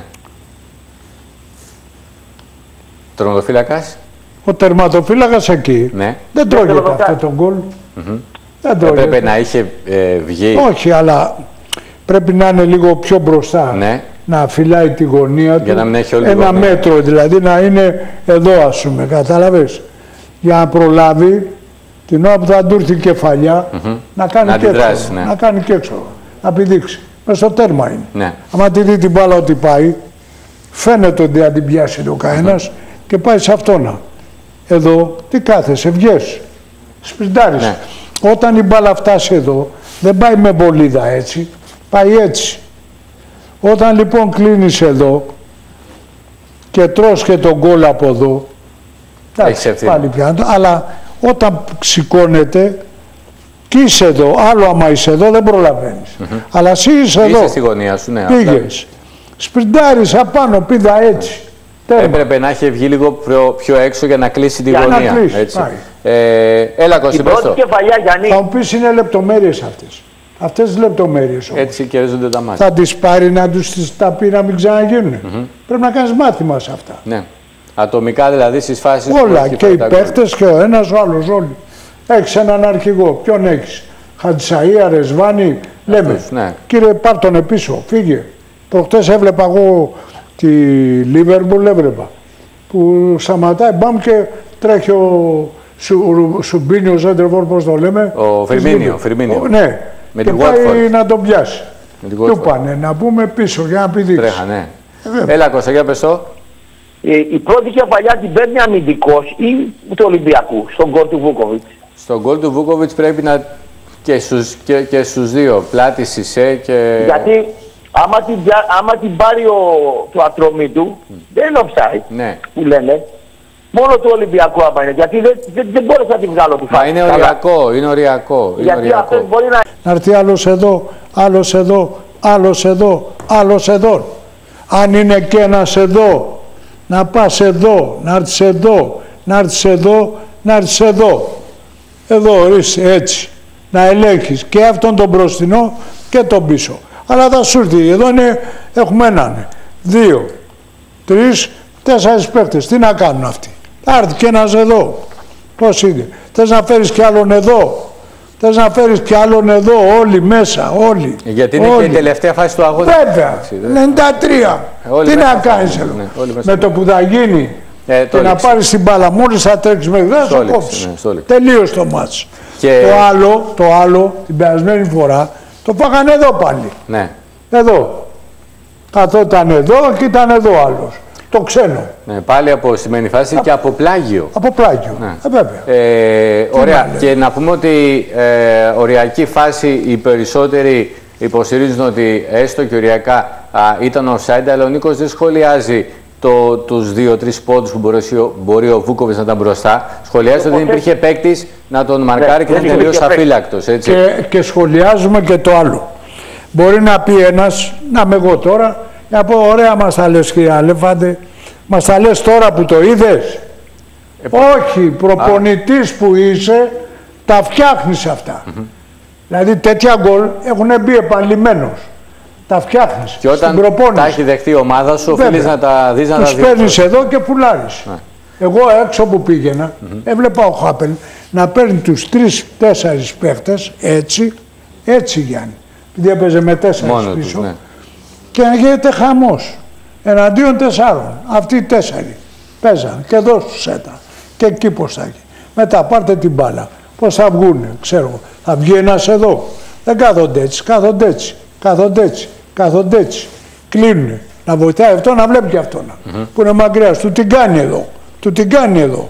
[SPEAKER 1] Τερματοφύλακας.
[SPEAKER 2] Ο τερματοφύλακας εκεί
[SPEAKER 1] ναι.
[SPEAKER 2] δεν τρώγεται αυτό το γκολ.
[SPEAKER 1] Mm-hmm.
[SPEAKER 2] Δεν τρώγεται.
[SPEAKER 1] Έπρεπε να είχε ε, βγει.
[SPEAKER 2] Όχι, αλλά πρέπει να είναι λίγο πιο μπροστά.
[SPEAKER 1] Ναι.
[SPEAKER 2] Να φυλάει τη γωνία του.
[SPEAKER 1] Για να μην έχει όλη
[SPEAKER 2] ένα
[SPEAKER 1] γωνία.
[SPEAKER 2] μέτρο δηλαδή να είναι εδώ, ας πούμε. Κατάλαβες. Για να προλάβει την ώρα που θα του έρθει η κεφαλιά mm-hmm. να κάνει
[SPEAKER 1] να
[SPEAKER 2] και έξω.
[SPEAKER 1] Ναι.
[SPEAKER 2] Να κάνει και έξω. Να πηδήξει. Μες στο τέρμα είναι.
[SPEAKER 1] Ναι.
[SPEAKER 2] Άμα τη δει την μπάλα ότι πάει, φαίνεται ότι αν την πιάσει το κανένας mm-hmm. και πάει σε αυτόνα. Εδώ τι κάθεσαι, βγες. Σπιντάρεις.
[SPEAKER 1] Ναι.
[SPEAKER 2] Όταν η μπάλα φτάσει εδώ, δεν πάει με βολίδα έτσι, πάει έτσι. Όταν λοιπόν κλείνεις εδώ και τρως και τον γκολ από εδώ, εντάξει, πάλι πιάνω, αλλά όταν σηκώνεται και είσαι εδώ, άλλο άμα είσαι εδώ δεν προλαβαίνεις. Mm-hmm. Αλλά εσύ είσαι εδώ,
[SPEAKER 1] είσαι στη γωνία σου, ναι,
[SPEAKER 2] πήγες, σπριντάρεις απάνω, πήδα έτσι. Τέρμα.
[SPEAKER 1] Έπρεπε να έχει βγει λίγο πιο, πιο έξω για να κλείσει τη
[SPEAKER 2] για
[SPEAKER 1] γωνία.
[SPEAKER 2] Να κλείσει,
[SPEAKER 1] έτσι. Ε, έλα Κώστα, πες το.
[SPEAKER 3] Κεφαλιά, Γιάννη.
[SPEAKER 2] Θα μου πεις είναι λεπτομέρειες αυτές. Αυτές τις λεπτομέρειες όμως.
[SPEAKER 1] Έτσι κερδίζονται τα μάτια.
[SPEAKER 2] Θα τις πάρει να τους τα πει να μην ξαναγίνουν. Mm-hmm. Πρέπει να κάνεις μάθημα σε αυτά.
[SPEAKER 1] Ναι. Ατομικά δηλαδή στις φάσεις...
[SPEAKER 2] Όλα και οι παίχτες και ο ένας ο άλλος όλοι. Έχεις έναν αρχηγό. Ποιον έχεις? Χατζησαΐα, Ρεσβάνι. Λέμε.
[SPEAKER 1] Αυτούς, ναι.
[SPEAKER 2] Κύριε πάρ' τον πίσω. Φύγε. Προχτές έβλεπα εγώ τη Λίβερπουλ, έβλεπα. Που σταματάει μπαμ και τρέχει ο Σου, Σουμπίνιο Ζέντρεβορ, πώς το λέμε.
[SPEAKER 1] Ο Φιρμίνιο. Φιρμίνιο.
[SPEAKER 2] Ναι.
[SPEAKER 1] Με
[SPEAKER 2] και
[SPEAKER 1] τη
[SPEAKER 2] πάει
[SPEAKER 1] Watford.
[SPEAKER 2] να τον πιάσει. Του πάνε να πούμε πίσω για να πηδήξει.
[SPEAKER 1] Τρέχανε. Ε, Έλα Κώστα, για πες το.
[SPEAKER 3] Ε, η πρώτη κεφαλιά την παίρνει αμυντικός ή του Ολυμπιακού, στον γκολ του Βούκοβιτς?
[SPEAKER 1] Στον γκολ του Βούκοβιτς πρέπει να και στους, και, και στους δύο, πλάτη Σισέ και...
[SPEAKER 3] Γιατί άμα την, άμα την πάρει ο, του Ατρομήτου, mm. δεν είναι offside,
[SPEAKER 1] ναι.
[SPEAKER 3] που λένε. Μόνο του Ολυμπιακού άμα είναι, γιατί δεν, δεν, δεν μπορείς να την βγάλω τη φάση.
[SPEAKER 1] Μα είναι οριακό, είναι οριακό. Είναι
[SPEAKER 3] γιατί
[SPEAKER 1] οριακό.
[SPEAKER 3] αυτός μπορεί να...
[SPEAKER 2] Να έρθει άλλος εδώ, άλλος εδώ, άλλος εδώ, άλλος εδώ. Αν είναι και ένας εδώ, να πας εδώ, να έρθεις εδώ, να έρθεις εδώ, να έρθεις εδώ. Εδώ ορίστε έτσι. Να ελέγχεις και αυτόν τον μπροστινό και τον πίσω. Αλλά θα σου έρθει, εδώ είναι, έχουμε έναν, δύο, τρεις, τέσσερις παίκτες. Τι να κάνουν αυτοί? Θα έρθει και ένας εδώ. Πώς είναι? Θες να φέρεις κι άλλον εδώ? Θες να φέρεις κι άλλον εδώ? Όλοι μέσα, όλοι.
[SPEAKER 1] Γιατί είναι όλοι. Και η τελευταία φάση του αγώνα.
[SPEAKER 2] Βέβαια, ενενήντα τρία.
[SPEAKER 1] Ε,
[SPEAKER 2] τι να κάνεις εδώ? Ναι, με το που θα γίνει ε, και να πάρεις την μπάλα, μόλις θα τρέξεις μέχρι εδώ, θα κόψεις. Ναι, τελείως το μάτς. Και... Το άλλο, το άλλο, την περασμένη φορά, το φάγανε εδώ πάλι.
[SPEAKER 1] Ναι.
[SPEAKER 2] Εδώ. Καθόταν εδώ και ήταν εδώ άλλος. Το ξένο.
[SPEAKER 1] Ναι, πάλι από σημαίνει φάση Α... και από πλάγιο.
[SPEAKER 2] Από πλάγιο. Ναι. Ε, βέβαια.
[SPEAKER 1] Ε, ωραία. Και να πούμε ότι ε, οριακή φάση οι περισσότεροι υποστηρίζουν ότι έστω και οριακά α, ήταν offside, αλλά ο Νίκος δεν σχολιάζει το, τους δύο-τρεις πόντους που μπορεί, μπορεί ο Βούκοβιτς να ήταν μπροστά. Σχολιάζει ότι δεν υπήρχε παίκτης να τον μαρκάρει ναι, και ήταν τελείως αφύλακτος. Έτσι.
[SPEAKER 2] Και, και σχολιάζουμε και το άλλο. Μπορεί να πει ένας, να είμαι εγώ τώρα, να πω ωραία μας τα λες κύριε Αλέφαντε, μας τα λες τώρα που το είδες. Ε, Όχι, προπονητής Α. που είσαι, τα φτιάχνεις αυτά. Mm -hmm. Δηλαδή τέτοια γκολ έχουν μπει επανειλημμένος. Τα φτιάχνεις.
[SPEAKER 1] Και όταν τα έχει δεχτεί η ομάδα σου, οφείλεις να τα δεις να τα δεις.
[SPEAKER 2] Τους παίρνεις εδώ και πουλάρεις. Ναι. Εγώ έξω που πήγαινα, mm -hmm. έβλεπα ο Χάπελ να παίρνει τους τρεις-τέσσερις παίχτες έτσι, έτσι Γιάννη. Γιατί έπαιζε με τέσσερις πίσω. Τους, ναι. Και να γίνεται χαμός. Εναντίον τεσσάρων. Αυτοί οι τέσσερι παίζαν και εδώ στους έτα. Και εκεί πώς θα γίνει. Μετά πάρτε την μπάλα. Πώς θα βγούνε, ξέρω. Θα βγει ένας εδώ. Δεν κάθονται έτσι, κάθονται έτσι, κάθονται έτσι, κάθονται έτσι. Κλείνουνε. Να βοηθάει αυτό να βλέπει και αυτόν. Mm -hmm. Που είναι μακριά. Του την κάνει εδώ. Του την κάνει εδώ.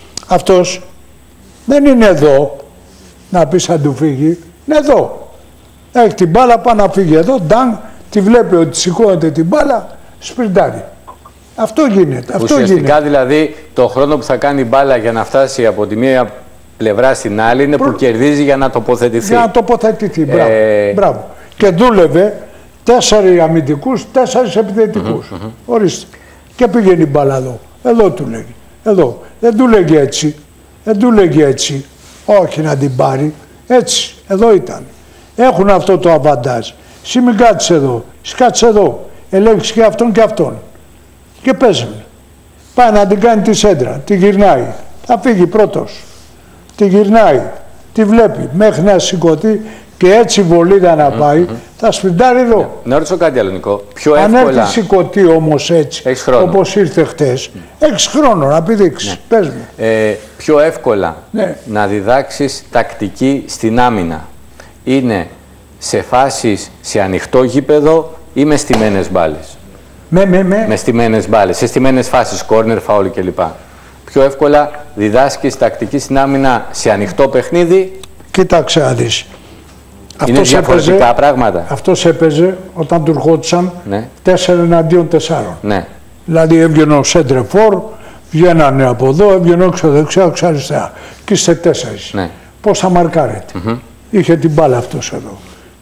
[SPEAKER 2] Αυτός δεν είναι εδώ να πει αν του φύγει. Είναι εδώ. Έχει την μπάλα, πάει να φύγει εδώ. Ντάν, τη βλέπει ότι σηκώνεται την μπάλα, σπριντάρει. Αυτό γίνεται. Αυτό
[SPEAKER 1] Ουσιαστικά
[SPEAKER 2] γίνεται.
[SPEAKER 1] Δηλαδή το χρόνο που θα κάνει η μπάλα για να φτάσει από τη μία πλευρά στην άλλη είναι Προ... που κερδίζει για να τοποθετηθεί.
[SPEAKER 2] Για να τοποθετηθεί. Μπράβο. Ε... Μπράβο. Και δούλευε τέσσερι αμυντικούς, τέσσερις επιθετικούς. Mm -hmm. Ορίστε. Και πήγαινε η μπάλα εδώ. Εδώ του λέγει. Εδώ. Δεν του λέγει έτσι. Δεν του λέγει έτσι. Όχι να την πάρει. Έτσι. Εδώ ήταν. Έχουν αυτό το αβαντάζ. Εσύ μην κάτσεις εδώ. Εσύ κάτσεις εδώ. Ελέγξεις και αυτόν και αυτόν. Και παίζουν. Πάει να την κάνει τη σέντρα. Τη γυρνάει. Θα φύγει πρώτος. Τη γυρνάει. Τη βλέπει. Μέχρι να σηκωθεί και έτσι βολίδα να πάει. Mm -hmm. Θα σπιντάρει εδώ. Ναι.
[SPEAKER 1] Να ρωτήσω κάτι άλλο, Νικό. Πιο
[SPEAKER 2] Αν
[SPEAKER 1] εύκολα...
[SPEAKER 2] έρθει σηκωθεί όμως έτσι, όπως ήρθε χτες, mm. έχεις χρόνο να πηδήξεις. Ναι. Πες μου.
[SPEAKER 1] Ε, πιο εύκολα
[SPEAKER 2] ναι.
[SPEAKER 1] να διδάξεις τακτική στην άμυνα είναι σε φάσεις σε ανοιχτό γήπεδο ή με στημένες μπάλες.
[SPEAKER 2] Με, με, με.
[SPEAKER 1] Με στημένες μπάλες, σε στημένες φάσεις, κόρνερ, φάουλ κλπ. Πιο εύκολα διδάσκεις τακτική στην άμυνα σε ανοιχτό παιχνίδι.
[SPEAKER 2] Κοίταξε να δεις.
[SPEAKER 1] Είναι αυτός διαφορετικά έπαιζε, πράγματα.
[SPEAKER 2] Αυτός έπαιζε όταν του ερχόντουσαν ναι. τέσσερα εναντίον τεσσάρων.
[SPEAKER 1] Ναι.
[SPEAKER 2] Δηλαδή έβγαινε ο σέντρεφόρ, βγαίνανε από εδώ, έβγαινε έξω δεξιά, έξω αριστερά. Και είστε τέσσερις. Ναι. Πώς θα μαρκάρετε. Mm -hmm. Είχε την μπάλα αυτός εδώ.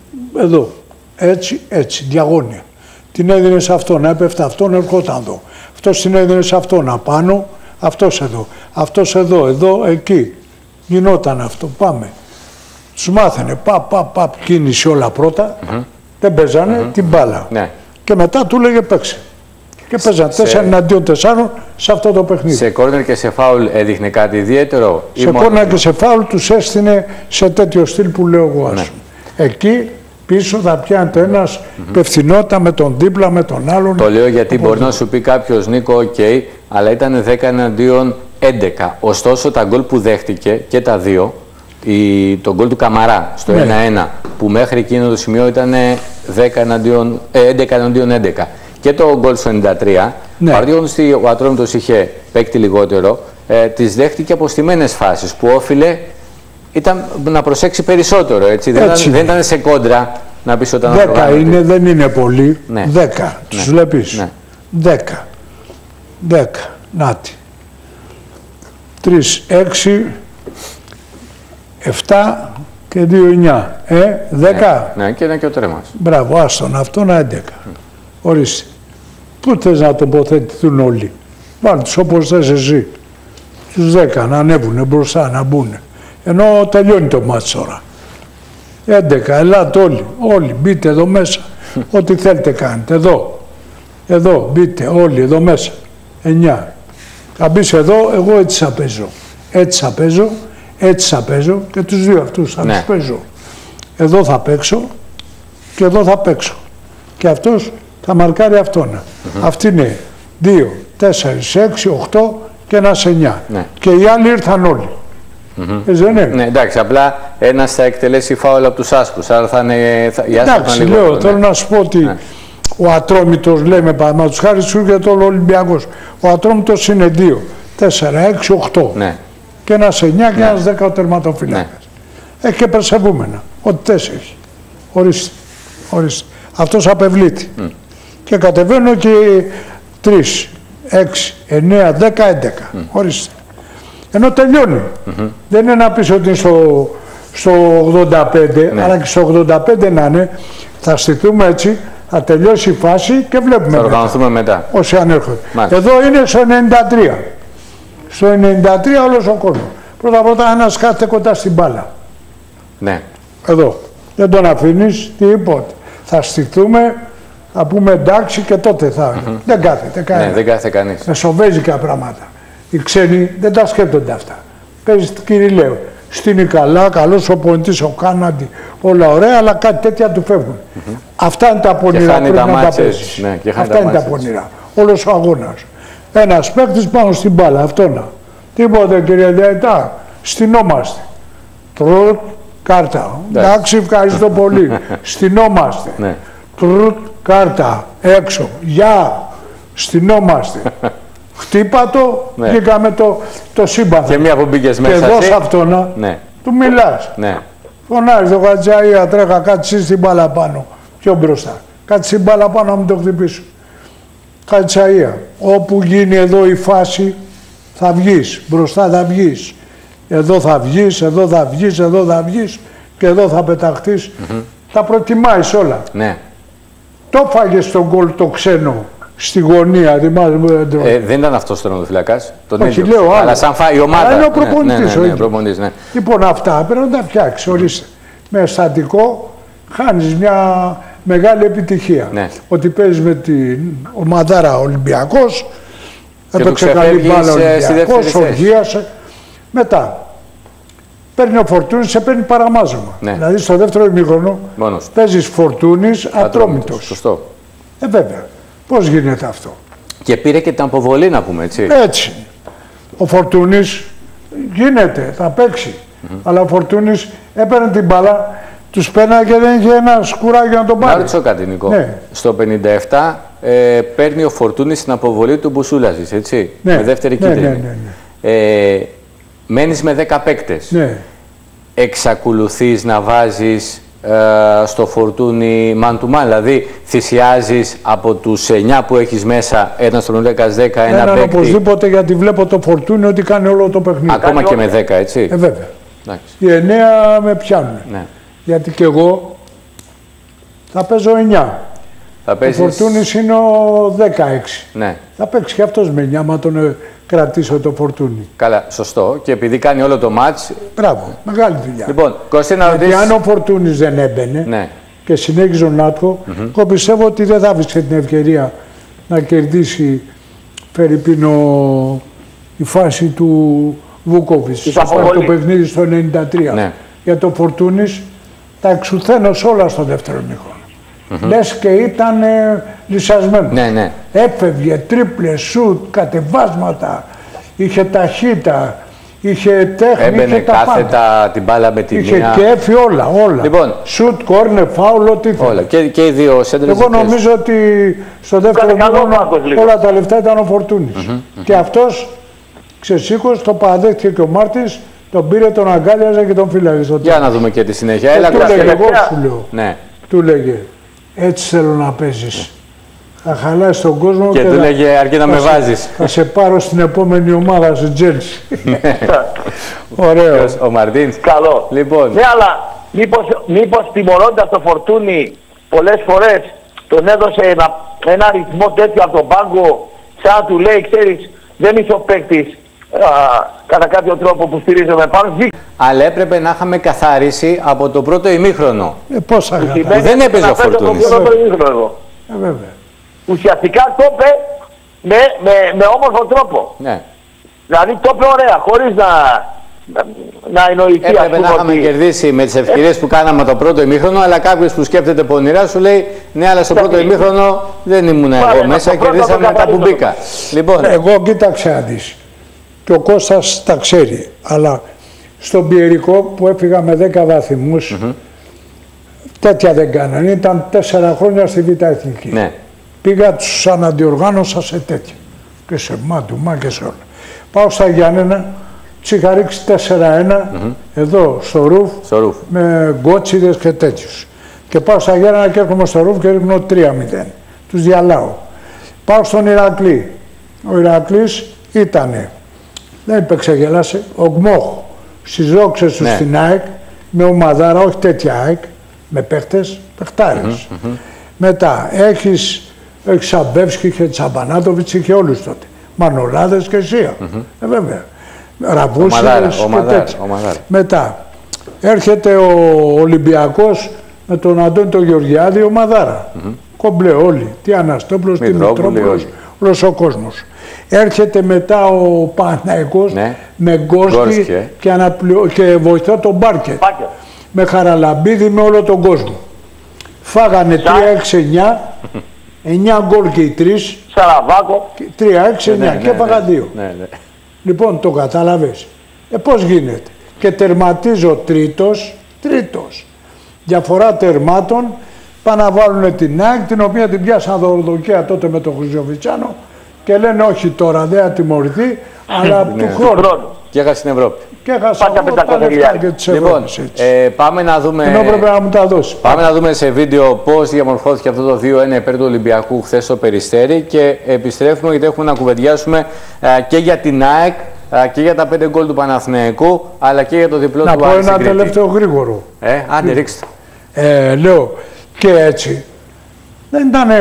[SPEAKER 2] Εδώ. Έτσι, έτσι, διαγώνια. Την έδινε σε αυτόν, έπεφτε αυτόν, ερχόταν εδώ. Αυτός την έδινε σε αυτόν, απάνω, αυτός εδώ. Αυτός εδώ, εδώ, εκεί. Γινόταν αυτό. Πάμε. Τους μάθαινε, πα, πα, πα, κίνηση όλα πρώτα. Mm -hmm. Δεν παίζανε mm -hmm. την μπάλα. Ναι. Και μετά του λέγε παίξε. Και παίζανε σε... τέσσερα εναντίον τεσσάρων σε αυτό το παιχνίδι.
[SPEAKER 1] Σε κόρνερ και σε φάουλ έδειχνε κάτι ιδιαίτερο.
[SPEAKER 2] Σε κόρνερ και σε φάουλ τους έστεινε σε τέτοιο στυλ που λέω εγώ. Ναι. Εκεί πίσω θα πιάνεται ένας mm -hmm. υπευθυνότητα με τον δίπλα, με τον άλλον.
[SPEAKER 1] Το λέω γιατί μπορεί να σου πει κάποιος, Νίκο, οκ, okay, αλλά ήταν δέκα εναντίον έντεκα. Ωστόσο τα γκολ που δέχτηκε και τα δύο η, το γκολ του Καμαρά στο
[SPEAKER 2] ναι.
[SPEAKER 1] ένα ένα, που μέχρι εκείνο το σημείο ήταν δέκα εναντίον, ε, έντεκα εναντίον έντεκα. Και το γκολ στο ενενήντα τρία,
[SPEAKER 2] ναι.
[SPEAKER 1] παρότι ο Ατρόμητος είχε παίκτη λιγότερο, ε, τις δέχτηκε από στιμένες φάσεις που όφιλε ήταν να προσέξει περισσότερο. Έτσι. Δεν,
[SPEAKER 2] έτσι
[SPEAKER 1] ήταν, δεν ήταν σε κόντρα να πεις όταν
[SPEAKER 2] δέκα είναι, δεν είναι πολύ.
[SPEAKER 1] Ναι.
[SPEAKER 2] δέκα.
[SPEAKER 1] Ναι.
[SPEAKER 2] Τους βλέπεις.
[SPEAKER 1] Ναι.
[SPEAKER 2] δέκα. δέκα. Νάτι. τρία, έξι, επτά και δύο, εννιά. Ε, δέκα.
[SPEAKER 1] Ναι, ναι, και είναι και ο τρέμας.
[SPEAKER 2] Μπράβο, άστον αυτόν έντεκα. Mm. Ορίστε. Πού θες να τοποθετηθούν όλοι. Βάλτε τους όπως θες εσύ. Τους δέκα να ανέβουνε μπροστά, να μπουν. Ενώ τελειώνει το μάτς τώρα. έντεκα, ελάτε όλοι. Όλοι μπείτε εδώ μέσα. Ό,τι θέλετε κάνετε. Εδώ. Εδώ μπείτε όλοι εδώ μέσα. εννιά. Θα μπεις εδώ, εγώ έτσι θα παίζω. Έτσι θα παίζω, έτσι θα παίζω και τους δύο αυτούς θα
[SPEAKER 1] ναι.
[SPEAKER 2] τους παίζω. Εδώ θα παίξω και εδώ θα παίξω. Και αυτός θα μαρκάρει αυτόν. Mm-hmm. Αυτή είναι δύο, τέσσερα, έξι, οκτώ και ένας εννιά. Ναι. Και οι άλλοι ήρθαν όλοι.
[SPEAKER 1] Mm-hmm.
[SPEAKER 2] Έτσι δεν είναι.
[SPEAKER 1] Ναι, εντάξει, απλά ένας θα εκτελέσει φάουλ από τους άσπρους, άρα θα είναι... Θα,
[SPEAKER 2] εντάξει, λέω, λίγο, θέλω ναι. να σου πω ότι ναι. ο Ατρόμητος, λέμε παραδείγματος χάρη σου και το Ολυμπιακός, ο Ατρόμητος είναι δύο, τέσσερα, έξι, οκτώ. Ναι. Και ένας εννιά και ναι. ένας δέκα ο τερματοφύλακας. Ναι. Έχει και περσεβούμενα, ό,τι θες έχει. Ορίστε, ορίστε. Αυτός απευλείται. Mm. Και κατεβαίνω και τρία, έξι, εννιά, δέκα, έντεκα. Mm. Ορίστε. Ενώ τελειώνει. Mm-hmm. Δεν είναι να πεις ότι είναι στο, στο ογδόντα πέντε, ναι. αλλά και στο ογδόντα πέντε να είναι. Θα στηθούμε έτσι, θα τελειώσει η φάση και βλέπουμε
[SPEAKER 1] θα οργανωθούμε μετά. μετά.
[SPEAKER 2] Όσοι ανέρχονται. Μάλιστα. Εδώ είναι στο ενενήντα τρία. Στο ενενήντα τρία όλος ο κόσμος. Πρώτα πρώτα ένας κάθεται κοντά στην μπάλα.
[SPEAKER 1] Ναι.
[SPEAKER 2] Εδώ. Δεν τον αφήνεις τίποτα. Θα στηθούμε, θα πούμε εντάξει και τότε θα. Mm-hmm. Δεν κάθεται κανείς.
[SPEAKER 1] Ναι, δεν κάθεται κανείς.
[SPEAKER 2] Μεσοβέζικα πράγματα. Οι ξένοι δεν τα σκέπτονται αυτά. Παίζει Κυριλαίο. Στείνει καλά, καλός ο πονητής, ο Κάναντι, όλα ωραία, αλλά κάτι τέτοια του φεύγουν. Mm-hmm. Αυτά είναι τα πονηρά που πρέπει να τα παίζεις. Ναι, αυτά είναι τα πονηρά. Όλος ο αγώνας. Ένας παίκτης πάνω στην μπάλα, αυτόνα. Τίποτε κύριε Διαιτά, στυνόμαστε. Τρут, κάρτα. Εντάξει, ευχαριστώ πολύ. Στυνόμαστε. Ναι. Τρут, κάρτα, έξω. Γεια, στυνόμαστε. Χτύπα το, ναι. βγήκαμε το, το σύμπαν.
[SPEAKER 1] Και μία που μπήκες μέσα.
[SPEAKER 2] Και εδώ σε αυτόνα, ναι. του μιλάς.
[SPEAKER 1] Ναι.
[SPEAKER 2] Φωνάζεις το Χατζαΐα, τρέχα, κάτσε στην μπάλα πάνω. Πιο μπροστά. Κάτσε στην μπάλα πάνω να μην το χτυπήσω. Χατζαΐα, όπου γίνει εδώ η φάση, θα βγεις. Μπροστά θα βγεις. Εδώ θα βγεις, εδώ θα βγεις, εδώ θα βγεις και εδώ θα πεταχτείς. Mm-hmm. Τα προτιμάεις όλα.
[SPEAKER 1] Ναι.
[SPEAKER 2] Το φάγες τον γκολ το ξένο. Στη γωνία, θυμάσαι.
[SPEAKER 1] Ε, δεν ήταν αυτό ο τερματοφυλακάς. Τον
[SPEAKER 2] όχι, λέω άλλο.
[SPEAKER 1] Αλλά σαν φάει η ομάδα. Αλλά
[SPEAKER 2] είναι ο προπονητής.
[SPEAKER 1] Ναι, ναι, ναι, ναι, προπονητής, ναι.
[SPEAKER 2] Λοιπόν, αυτά πρέπει να τα φτιάξει. Ορίστε. Με στατικό χάνεις μια μεγάλη επιτυχία. Ναι. Ότι παίζεις με την ομαδάρα Ολυμπιακός, έπαιξε καλή μπάλα Ολυμπιακός, οργίασε. Μετά παίρνει ο Φορτούνης, σε παίρνει παραμάζωμα. Ναι. Δηλαδή στο δεύτερο ημίχρονο παίζεις Φορτούνης, Ατρόμητος.
[SPEAKER 1] Σωστό.
[SPEAKER 2] Ε, βέβαια. Πώς γίνεται αυτό.
[SPEAKER 1] Και πήρε και την αποβολή, να πούμε, έτσι.
[SPEAKER 2] Έτσι. Ο Φορτούνης γίνεται, θα παίξει. Mm-hmm. Αλλά ο Φορτούνης έπαιρνε την μπάλα, τους πέναγε και δεν είχε ένα σκουράκι να τον πάρει. Να
[SPEAKER 1] ρωτήσω κάτι, Νικό.
[SPEAKER 2] Ναι.
[SPEAKER 1] Στο πενήντα επτά ε, παίρνει ο Φορτούνης την αποβολή του Μπουσούλαζης, έτσι. Ναι. Με δεύτερη
[SPEAKER 2] ναι,
[SPEAKER 1] κίτρινη.
[SPEAKER 2] ναι, ναι, ναι.
[SPEAKER 1] Ε, μένεις με δέκα παίκτες.
[SPEAKER 2] Ναι. Εξακολουθείς
[SPEAKER 1] να βάζεις Uh, στο Φορτούνι man to man, δηλαδή θυσιάζεις από τους εννιά που έχεις μέσα ένα στον δέκα δέκα, ένα
[SPEAKER 2] Έναν
[SPEAKER 1] παίκτη.
[SPEAKER 2] Οπωσδήποτε, γιατί βλέπω το Φορτούνι ότι κάνει όλο το παιχνίδι.
[SPEAKER 1] Ακόμα και με δέκα, έτσι.
[SPEAKER 2] Ε, βέβαια. Εντάξει. Οι εννιά με πιάνουν. Ναι. Γιατί και εγώ θα παίζω εννιά. Θα παίζεις... Ο Φορτούνις είναι ο δεκαέξι. Ναι. Θα παίξει και αυτός με εννιά, μα τον κρατήσω το Φορτούνι.
[SPEAKER 1] Καλά, σωστό. Και επειδή κάνει όλο το μάτς.
[SPEAKER 2] Μπράβο, μεγάλη δουλειά.
[SPEAKER 1] Λοιπόν, Κωστή, να
[SPEAKER 2] γιατί ρωτήσεις... αν ο Φορτούνις δεν έμπαινε, ναι, και συνέχιζε ο Νάτκο, mm-hmm, εγώ πιστεύω ότι δεν θα βρίσκε την ευκαιρία να κερδίσει Φερρυπίνο η φάση του Βούκοβιτς. Το παιχνίδι στο ενενήντα τρία. Ναι. Για το Φορτούνις τα εξουθένωσε όλα στο δεύτερο ημίχρονο. Mm-hmm. Λες και ήταν ε, λυσασμένο.
[SPEAKER 1] Ναι, ναι.
[SPEAKER 2] Έφευγε, τρίπλε, σουτ, κατεβάσματα, είχε ταχύτητα, είχε τέχνη,
[SPEAKER 1] έμπαινε
[SPEAKER 2] είχε τα
[SPEAKER 1] κάθετα
[SPEAKER 2] πάντα.
[SPEAKER 1] την μπάλα με τη
[SPEAKER 2] είχε
[SPEAKER 1] μία.
[SPEAKER 2] Είχε κέφι όλα, όλα.
[SPEAKER 1] Λοιπόν,
[SPEAKER 2] σουτ, κόρνε, φάουλ, ό,τι θέλει.
[SPEAKER 1] Όλα. Και, και οι δύο σέντρες.
[SPEAKER 2] Εγώ νομίζω ότι στο δεύτερο μήνυμα όλα τα λεφτά ήταν ο Φορτούνης. Mm -hmm, mm -hmm. Και αυτός ξεσήκωσε, το παραδέχτηκε και ο Μάρτης, τον πήρε, τον αγκάλιαζε και τον φύλαγε.
[SPEAKER 1] Για να δούμε και τη συνέχεια.
[SPEAKER 2] Έλα, του λέγε, εγώ σου λέω.
[SPEAKER 1] Ναι.
[SPEAKER 2] Του λέγε, έτσι θέλω να παίζεις. Θα χαλάσει τον κόσμο
[SPEAKER 1] και, και του θα... λέγε αρκεί να με
[SPEAKER 2] σε,
[SPEAKER 1] βάζεις.
[SPEAKER 2] Θα σε πάρω στην επόμενη ομάδα στην Τζέλσι. Ωραίο.
[SPEAKER 1] Ο Μαρτίνς.
[SPEAKER 3] Καλό.
[SPEAKER 1] Λοιπόν.
[SPEAKER 3] Ναι, αλλά μήπως, μήπως τιμωρώντας το Φορτούνι πολλές φορές τον έδωσε ένα, ένα ρυθμό τέτοιο από τον πάγκο, σαν του λέει, ξέρεις, δεν είσαι ο παίκτης κατά κάποιο τρόπο που στηρίζομαι πάνω.
[SPEAKER 1] Αλλά έπρεπε να είχαμε καθαρίσει από το πρώτο ημίχρονο.
[SPEAKER 2] Ε, πώς θα
[SPEAKER 1] καθαρίσει. Δεν έπαιζε ο Φορτούνης.
[SPEAKER 2] Ε, βέβαια.
[SPEAKER 3] Ουσιαστικά το είπε με, με, με όμορφο τρόπο.
[SPEAKER 1] Ναι.
[SPEAKER 3] Δηλαδή το είπε ωραία, χωρίς να, να, να εννοηθεί.
[SPEAKER 1] Έπρεπε να είχαμε
[SPEAKER 3] ότι...
[SPEAKER 1] κερδίσει με τις ευκαιρίες ε... που κάναμε το πρώτο ημίχρονο, αλλά κάποιος που σκέφτεται πονηρά σου λέει ναι, αλλά στο πρώτο ημίχρονο δεν ήμουν εγώ μέσα, κερδίσαμε μετά που μπήκα. Λοιπόν.
[SPEAKER 2] Εγώ κοίταξε να δεις. Και ο Κώστας τα ξέρει, αλλά στον Πιερικό που έφυγα με δέκα βαθμούς, mm -hmm. τέτοια δεν κάνανε. Ήταν τέσσερα χρόνια στη Β' Εθνική.
[SPEAKER 1] Ναι.
[SPEAKER 2] Πήγα, τους αναντιοργάνωσα σε τέτοια. Και σε Μάντουμα και σε όλα. Πάω στα Γιάννενα, τους είχα ρίξει τέσσερα ένα, mm -hmm. εδώ στο Ρουφ,
[SPEAKER 1] στο Ρουφ,
[SPEAKER 2] με γκότσιδες και τέτοιους. Και πάω στα Γιάννενα και έρχομαι στο Ρουφ και ρίχνω τρία μηδέν. Τους διαλάω. Πάω στον Ηρακλή. Ο Ηρακλής ήτανε, δεν έπαιξε γελάσε, ο Γκμόχ στις δόξες του, ναι, στην ΑΕΚ, με ομαδάρα, όχι τέτοια ΑΕΚ, με παίχτες, παιχτάρες. Mm -hmm, mm -hmm. Μετά έχεις, έχεις Σαμπεύσκι, είχε Τσαμπανάτοβιτς, είχε όλους τότε. Μανολάδες και Σία. Mm -hmm. Ε, βέβαια. Ραβούσιδες και τέτοια. Μετά έρχεται ο Ολυμπιακός με τον Αντώνη τον Γεωργιάδη, ομαδάρα. Mm -hmm. Κομπλέ όλοι. Τι Αναστόπουλος, τι Μητρόπουλος, όλος ο κόσμος. Έρχεται μετά ο Παναθηναϊκός, ναι, με Γκόσκι και, αναπληω... και βοηθό τον Μπάρκετ. Με Χαραλαμπίδη, με όλο τον κόσμο. Φάγανε τρία έξι εννιά, εννιά γκολ και οι τρεις.
[SPEAKER 3] Σαραβάκο.
[SPEAKER 2] τρία έξι εννιά, ναι, και έφαγα
[SPEAKER 1] ναι,
[SPEAKER 2] δύο.
[SPEAKER 1] Ναι, ναι.
[SPEAKER 2] Λοιπόν, το κατάλαβες. Ε, πώς γίνεται. Και τερματίζω τρίτος, τρίτος. Διαφορά τερμάτων, πάνε να βάλουν την ΑΕΚ, την οποία την πιάσαν δωροδοκία τότε με τον Χρυσοβιτσάνο. Και λένε όχι τώρα, δεν θα τιμωρηθεί, αλλά από του χρόνου.
[SPEAKER 1] Και έχασε στην Ευρώπη.
[SPEAKER 2] Και έχασα τα λεφτά και τις
[SPEAKER 1] Λοιπόν, ε, πάμε να δούμε...
[SPEAKER 2] Ενώ πρέπει να μου τα δώσει.
[SPEAKER 1] Πάμε να δούμε σε βίντεο πώς διαμορφώθηκε αυτό το δύο ένα υπέρ του Ολυμπιακού χθες στο Περιστέρι και επιστρέφουμε γιατί έχουμε να κουβεντιάσουμε ε, και για την ΑΕΚ ε, και για τα πέντε γκολ του Παναθηναϊκού αλλά και για το διπλό
[SPEAKER 2] να
[SPEAKER 1] του Άρη.
[SPEAKER 2] Να πω ένα τελευταίο γρήγορο.
[SPEAKER 1] Ε, άντε ρίξτε.
[SPEAKER 2] Ε, λέω και έτσι. Δεν ήταν...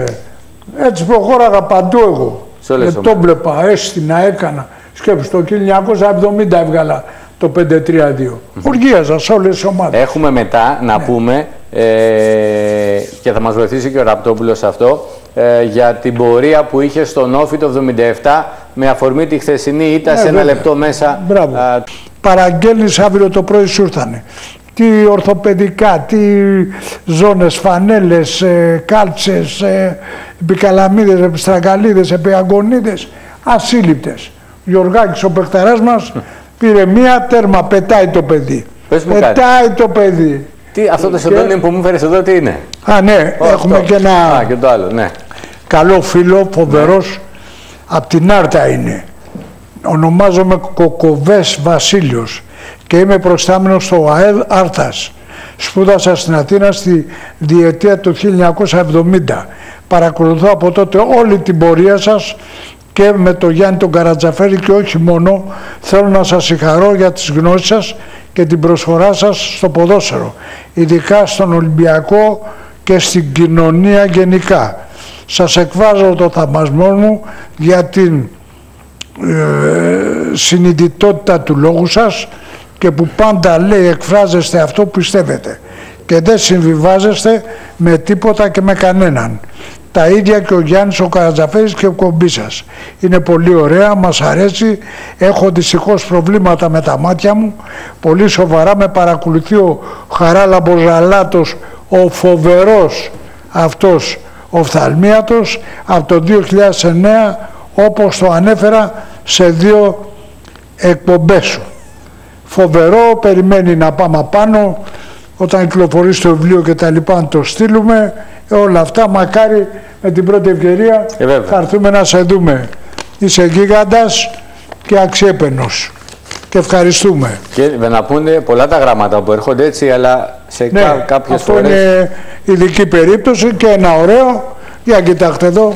[SPEAKER 2] Έτσι προχώραγα παντού εγώ. Με το βλέπα, έστεινα, έκανα. Σκέψου, το χίλια εννιακόσια εβδομήντα έβγαλα το πέντε τρία δύο. Οργίαζα σε όλες τις ομάδες.
[SPEAKER 1] Έχουμε μετά να ναι. πούμε, ε, και θα μας βοηθήσει και ο Ραπτόπουλος αυτό, ε, για την πορεία που είχε στον Όφη το εβδομήντα επτά με αφορμή τη χθεσινή ήττα ναι, σε ένα βέβαια. λεπτό μέσα.
[SPEAKER 2] Μπράβο. Α, παραγγέλνεις αύριο το πρωί σου ήρθανε. Τι ορθοπαιδικά, τι ζώνες, φανέλες, ε, κάλτσες, ε, επικαλαμίδες, επιστραγγαλίδες, επιαγωνίδες, ασύλληπτες. Ο Γιωργάκης, ο παιχταράς μας, πήρε μία τέρμα, πετάει το παιδί. Πετάει κάτι. το παιδί.
[SPEAKER 1] Τι, αυτό το σεντόνι που μου φέρεις εδώ τι είναι?
[SPEAKER 2] Α, ναι, oh, έχουμε αυτό. Και ένα
[SPEAKER 1] Α, και το άλλο, ναι.
[SPEAKER 2] καλό φίλο, φοβερός, ναι. Από την Άρτα είναι. Ονομάζομαι Κοκοβές Βασίλειος και είμαι προστάμενος στο ΑΕΔ Άρτας. Σπούδασα στην Αθήνα στη διετία του χίλια εννιακόσια εβδομήντα. Παρακολουθώ από τότε όλη την πορεία σας και με τον Γιάννη τον Καρατζαφέρη και όχι μόνο. Θέλω να σας συγχαρώ για τις γνώσεις σας και την προσφορά σας στο ποδόσφαιρο, ειδικά στον Ολυμπιακό και στην κοινωνία γενικά. Σας εκβάζω το θαυμασμό μου για την ε, συνειδητότητα του λόγου σας και που πάντα λέει εκφράζεστε αυτό που πιστεύετε και δεν συμβιβάζεστε με τίποτα και με κανέναν. Τα ίδια και ο Γιάννης ο Καρατζαφέρης και ο κομπής σας. Είναι πολύ ωραία, μας αρέσει, έχω δυστυχώς προβλήματα με τα μάτια μου, πολύ σοβαρά με παρακολουθεί ο Χαράλαμπος Ζαλάτος, ο φοβερός αυτός οφθαλμίατος από το δύο χιλιάδες εννέα, όπως το ανέφερα σε δύο εκπομπές σου. Φοβερό, περιμένει να πάμε απάνω, όταν κυκλοφορήσει το βιβλίο και τα λοιπά να το στείλουμε, ε, όλα αυτά, μακάρι με την πρώτη ευκαιρία
[SPEAKER 1] ε,
[SPEAKER 2] θα έρθουμε να σε δούμε. Είσαι γίγαντας και αξιέπαινος. Και ευχαριστούμε.
[SPEAKER 1] Και να πούνε πολλά τα γράμματα που έρχονται έτσι, αλλά σε
[SPEAKER 2] ναι,
[SPEAKER 1] κά κάποιες
[SPEAKER 2] αυτό
[SPEAKER 1] φορές...
[SPEAKER 2] είναι ειδική περίπτωση και ένα ωραίο. Για κοιτάξτε εδώ,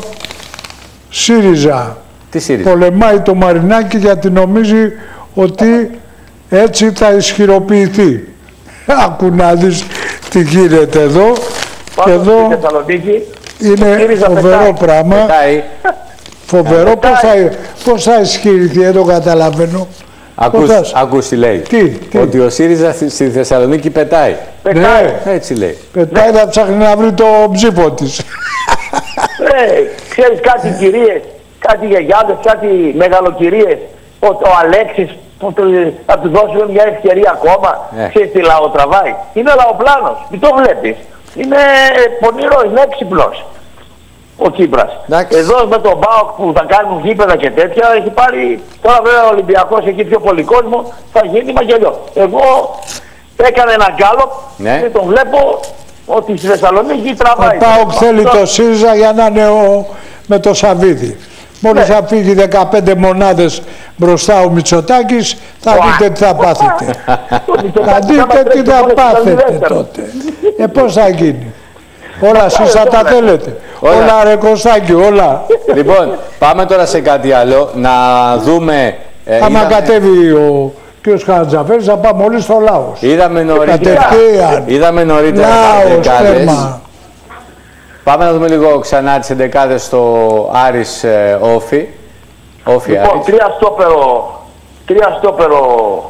[SPEAKER 2] ΣΥΡΙΖΑ.
[SPEAKER 1] Τι ΣΥΡΙΖΑ?
[SPEAKER 2] Πολεμάει το Μαρινάκι γιατί νομίζει ότι έτσι θα ισχυροποιηθεί. Άκου να δεις τι γίνεται εδώ. Και εδώ είναι φοβερό πράγμα.
[SPEAKER 1] Πετάει.
[SPEAKER 2] Φοβερό. Πώς θα, πώς θα ισχυρηθεί, δεν το καταλαβαίνω.
[SPEAKER 1] Ακούς, ακούς τι λέει.
[SPEAKER 2] Τι, τι.
[SPEAKER 1] Ότι ο ΣΥΡΙΖΑ στη, στη Θεσσαλονίκη πετάει.
[SPEAKER 3] Πετάει.
[SPEAKER 1] Ναι, έτσι λέει.
[SPEAKER 2] Πετάει, θα ψάχνει να βρει το ψήφο της.
[SPEAKER 3] Ε, ξέρεις κάτι κυρίες, κάτι γιαγιάδες, κάτι μεγαλοκυρίες, ο, ο Αλέξης που το, θα του δώσουμε μια ευκαιρία ακόμα,
[SPEAKER 1] ε.
[SPEAKER 3] ξέρεις τι λαό τραβάει. Είναι λαοπλάνος, μην το βλέπεις. Είναι πονηρό, είναι έξυπνος ο Τσίπρας.
[SPEAKER 1] Εντάξει.
[SPEAKER 3] Εδώ με τον ΠΑΟΚ που θα κάνουν γήπεδα και τέτοια, έχει πάρει, τώρα βέβαια ο Ολυμπιακός εκεί πιο πολύ κόσμο, θα γίνει μαγελιό. Εγώ έκανα ένα γκάλωπ
[SPEAKER 1] ναι.
[SPEAKER 3] και τον βλέπω ότι στη Θεσσαλονίκη τραβάει.
[SPEAKER 2] Ο ΠΑΟΚ θέλει το ΣΥΡΙΖΑ για να είναι ο, με το Σαββίδι. Μόλις ναι. θα φύγει δεκαπέντε μονάδες μπροστά ο Μητσοτάκης, θα Ουα. δείτε τι θα πάθετε. Θα δείτε τι θα πάθετε τότε. Ε, πώς θα γίνει. Όλα εσείς θα τα θέλετε. Όλα, όλα ρε Κωστάκη, όλα.
[SPEAKER 1] Λοιπόν, πάμε τώρα σε κάτι άλλο. Να δούμε...
[SPEAKER 2] Ε, Άμα είδαμε... κατέβει ο κ. Χατζαφέρης, θα πάμε όλοι στο Λάος.
[SPEAKER 1] Είδαμε νωρίτερα. Είδαμε νωρίτερα τις εντεκάδες. Πάμε να δούμε λίγο ξανά τις εντεκάδες στο Άρης ε, Όφη. Όφη
[SPEAKER 3] λοιπόν,
[SPEAKER 1] Άρης.
[SPEAKER 3] Τρία στόπερο, τρία στόπερο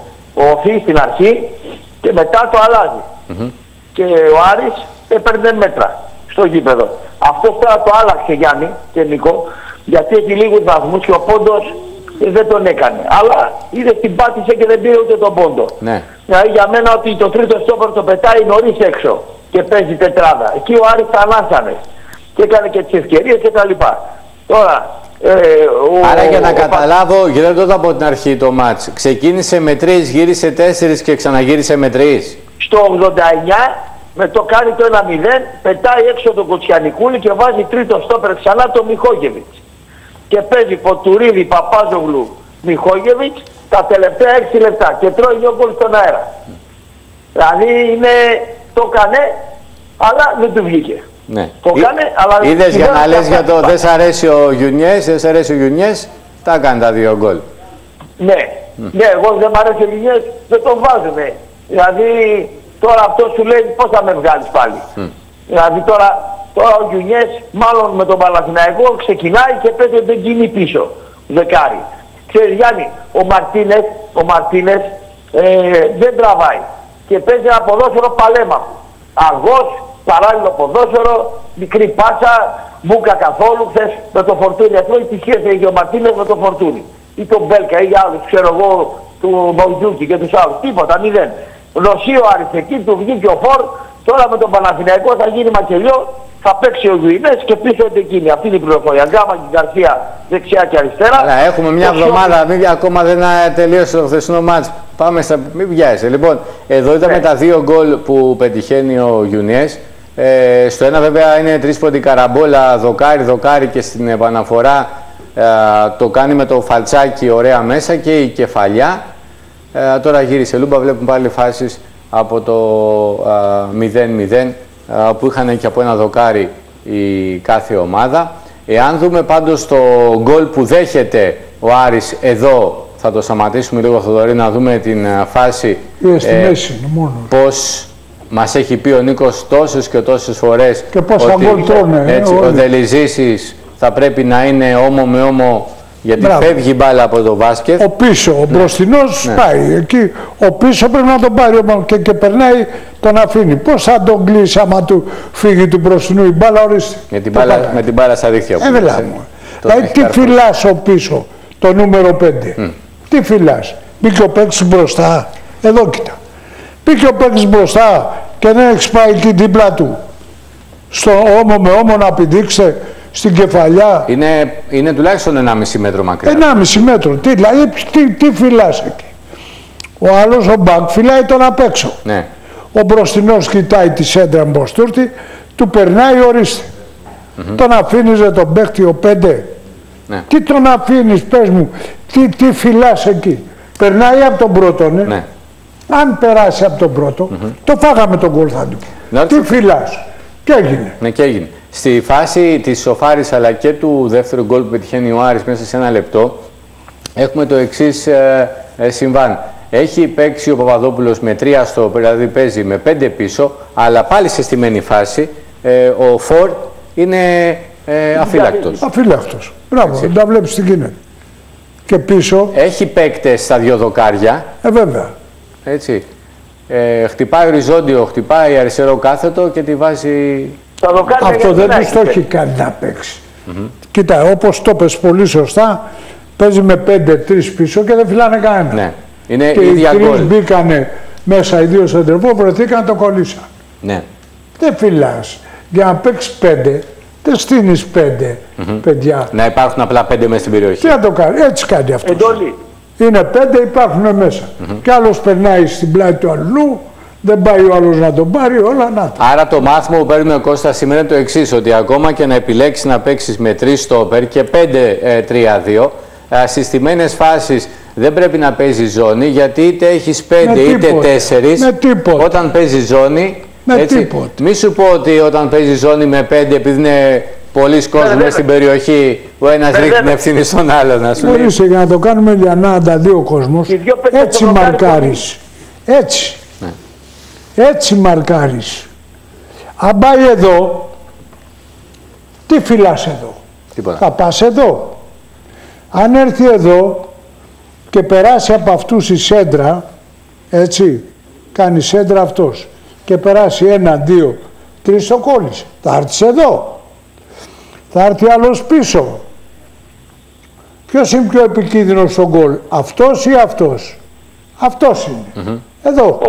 [SPEAKER 3] Όφη στην αρχή και μετά το αλλάζει. Mm-hmm. Και ο Άρης έπαιρνε μέτρα στο γήπεδο. Αυτό τώρα το άλλαξε, Γιάννη και Νίκο, γιατί έχει λίγους βαθμούς και ο πόντος δεν τον έκανε. Αλλά είδε την πάτησε και δεν πήρε ούτε τον πόντο.
[SPEAKER 1] Ναι.
[SPEAKER 3] Δηλαδή για μένα ότι το τρίτο στόπερ το πετάει νωρίς έξω και παίζει τετράδα. Εκεί ο Άρης τα ανάσανε και έκανε και τις ευκαιρίες και τα λοιπά. Τώρα, ε, ο,
[SPEAKER 1] άρα για να
[SPEAKER 3] ο,
[SPEAKER 1] καταλάβω, γυρνώντας από την αρχή το μάτς, ξεκίνησε με τρεις, γύρισε τέσσερις και ξαναγύρισε με τρεις.
[SPEAKER 3] Στο ογδόντα εννιά με το κάνει το ένα μηδέν, πετάει έξω τον Κοτσιανικούλη και βάζει τρίτο στόπερ ξανά τον Μιχόγεβιτς. Και παίζει Ποτουρίδη, Παπάζογλου, Μιχόγεβιτς τα τελευταία έξι λεπτά και τρώει δύο γκολ στον αέρα. Mm. Δηλαδή είναι, το έκανε, αλλά δεν του βγήκε.
[SPEAKER 1] Ναι.
[SPEAKER 3] Το Ή, έκανε, αλλά
[SPEAKER 1] είδες για να λες για το δεν σ' αρέσει ο Γιουνιές, δεν σ' αρέσει ο Γιουνιές, τα έκανε τα δύο γκολ.
[SPEAKER 3] Ναι, mm. ναι, εγώ δεν μ' αρέσει ο Γιουνιές, δεν τον βάζουμε. Δηλαδή τώρα αυτό σου λέει πώς θα με βγάλεις πάλι. Mm. Δηλαδή τώρα, τώρα ο Γιουνιές μάλλον με τον Παναθηναϊκό ξεκινάει και παίζει τον κίνη πίσω, δεκάρι. Ξέρεις Γιάννη, ο Μαρτίνες, ο Μαρτίνες ε, δεν τραβάει και παίζει ένα ποδόσφαιρο παλέμαχο. Αργός, παράλληλο ποδόσφαιρο, μικρή πάσα, μπούκα καθόλου, χθες με το Φορτούνι. Αυτό η τυχές έχει ο Μαρτίνες με το Φορτούνι. Ή τον Μπέλκα ή άλλους, ξέρω εγώ, του Μοντζούκη και τους άλλους. Τίποτα, μηδέν. Ρωσί ο Άρης εκεί, του βγήκε ο Φορ, τώρα με τον Παναθηναϊκό θα γίνει μακελιό, θα παίξει ο Γουινές και πίσω είναι εκείνη. Αυτή είναι η πληροφορία. Γκάμα και Γκαρσία δεξιά και αριστερά.
[SPEAKER 1] Αλλά έχουμε μια εβδομάδα, μην, ακόμα δεν τελείωσε το χθεσινό μάτς. Πάμε στα... μην βιάζεσαι. Λοιπόν, εδώ είδαμε ναι. τα δύο γκολ που πετυχαίνει ο Γιουνιές. Ε, στο ένα βέβαια είναι τρίσποντη καραμπόλα, δοκάρι, δοκάρι και στην επαναφορά ε, το κάνει με το φαλτσάκι ωραία μέσα και η κεφαλιά. Ε, τώρα γύρισε Λούμπα, βλέπουμε πάλι φάσεις από το μηδέν μηδέν που είχαν και από ένα δοκάρι η κάθε ομάδα. Εάν δούμε πάντως το γκολ που δέχεται ο Άρης εδώ, θα το σταματήσουμε λίγο Θοδωρή να δούμε την φάση
[SPEAKER 2] στη ε, μέση, μόνο.
[SPEAKER 1] Πώς μας έχει πει ο Νίκος τόσες και τόσες φορές
[SPEAKER 2] και πόσα γκολ τρώνε,
[SPEAKER 1] έτσι,
[SPEAKER 2] ε,
[SPEAKER 1] ο Δελιζήσης θα πρέπει να είναι όμο με όμο. Γιατί Μπράβο. Φεύγει μπάλα από το μπάσκετ.
[SPEAKER 2] Ο πίσω, ο ναι. μπροστινός ναι. πάει. Εκεί ο πίσω πρέπει να τον πάρει και, και περνάει, τον αφήνει. Πώς θα τον κλείσει άμα του φύγει του μπροστινού η μπάλα, ορίστε.
[SPEAKER 1] Με την, μπάλα, με την μπάλα στα δίχτυα.
[SPEAKER 2] Έβελα μου. Δηλαδή τι φυλάς ο πίσω, το νούμερο πέντε. Mm. Τι φυλάς. Μπήκε ο παίκτης μπροστά. Εδώ κοίτα. Μπήκε ο παίκτης μπροστά και δεν έχεις πάει εκεί δίπλα του. Στο όμο με όμο να πηδήξετε στην κεφαλιά.
[SPEAKER 1] Είναι, είναι τουλάχιστον ενάμιση μέτρο μακριά.
[SPEAKER 2] ενάμιση μέτρο. Τι, δηλαδή, τι, τι φυλάς εκεί. Ο άλλος, ο μπακ, φυλάει τον απ' έξω.
[SPEAKER 1] Ναι.
[SPEAKER 2] Ο μπροστινός κοιτάει τη σέντρα μπρος του έρθει, του περνάει, ορίστε. Mm-hmm. Τον αφήνεις τον παίχτη ο πέντε.
[SPEAKER 1] Ναι. Τι
[SPEAKER 2] τον αφήνεις, πες μου, τι, τι φυλάς εκεί. Περνάει από τον πρώτο, ναι.
[SPEAKER 1] Ναι.
[SPEAKER 2] Αν περάσει από τον πρώτο, mm-hmm. το φάγαμε τον γκολ θα του. Ναι, τι φυλάς. Και έγινε.
[SPEAKER 1] Ναι, και έγινε. Στη φάση της σοφάρης αλλά και του δεύτερου γκολ που πετυχαίνει ο Άρης μέσα σε ένα λεπτό, έχουμε το εξής ε, ε, συμβάν. Έχει παίξει ο Παπαδόπουλος με τρία στο, δηλαδή παίζει με πέντε πίσω, αλλά πάλι σε στημένη φάση ε, ο Φορ είναι ε, αφύλακτος.
[SPEAKER 2] Αφύλακτος. Μπράβο, δεν τα βλέπεις τι γίνεται. Και πίσω...
[SPEAKER 1] Έχει παίκτες στα δυο δοκάρια.
[SPEAKER 2] Ε, βέβαια.
[SPEAKER 1] Έτσι. Ε, χτυπάει οριζόντιο, χτυπάει αριστερό κάθετο και τη βάζει...
[SPEAKER 2] Αυτό δεν τους το έχει κάνει να παίξει. Mm-hmm. Κοίτα, όπως το πες πολύ σωστά, παίζει με πέντε τρία πίσω και δεν φυλάνε κανένα.
[SPEAKER 1] Ναι. Είναι
[SPEAKER 2] και οι τρεις μπήκανε μέσα, οι δύο στον τρεπό, βρεθήκαν, το κολλήσαν.
[SPEAKER 1] Ναι.
[SPEAKER 2] Δεν φυλάς. Για να παίξεις πέντε, δεν στείνεις πέντε mm-hmm. παιδιά.
[SPEAKER 1] Να υπάρχουν απλά πέντε μέσα στην περιοχή.
[SPEAKER 2] Τι να το κάνει, έτσι κάνει αυτό.
[SPEAKER 3] Εντόλη.
[SPEAKER 2] Είναι πέντε, υπάρχουν μέσα. Mm-hmm. Κι άλλος περνάει στην πλάτη του αλλού, δεν πάει ο άλλος να τον πάρει, όλα να το.
[SPEAKER 1] Άρα το μάθημα που παίρνουμε ο Κώστα σήμερα είναι το εξής, ότι ακόμα και να επιλέξεις να παίξεις με τρεις στόπερ και πέντε τρία δύο, στις στημένες φάσεις δεν πρέπει να παίζει ζώνη, γιατί είτε έχεις πέντε είτε τέσσερις, όταν παίζει ζώνη,
[SPEAKER 2] με
[SPEAKER 1] έτσι, μη σου πω ότι όταν παίζει ζώνη με πέντε, επειδή είναι πολλοί κόσμοι μέσα στην περιοχή, ο ένας ρίχνει την ευθύνη στον άλλον, να σου λέει.
[SPEAKER 2] Μπορείς για να το κάνουμε για να ανταδεί ο κόσμος, έτσι μαρκάρεις, έτσι, ναι. έτσι μαρκάρεις. Αν πάει εδώ, τι φυλάς εδώ,
[SPEAKER 1] τίποτα.
[SPEAKER 2] Θα πας εδώ. Αν έρθει εδώ και περάσει από αυτούς η σέντρα, έτσι, κάνει σέντρα αυτός και περάσει ένα, δύο, τρεις, το κόλλησε. Θα έρθει εδώ. Θα έρθει άλλος πίσω. Ποιος είναι πιο επικίνδυνος στον γκολ, αυτός ή αυτός? Αυτός είναι. Mm-hmm. Εδώ.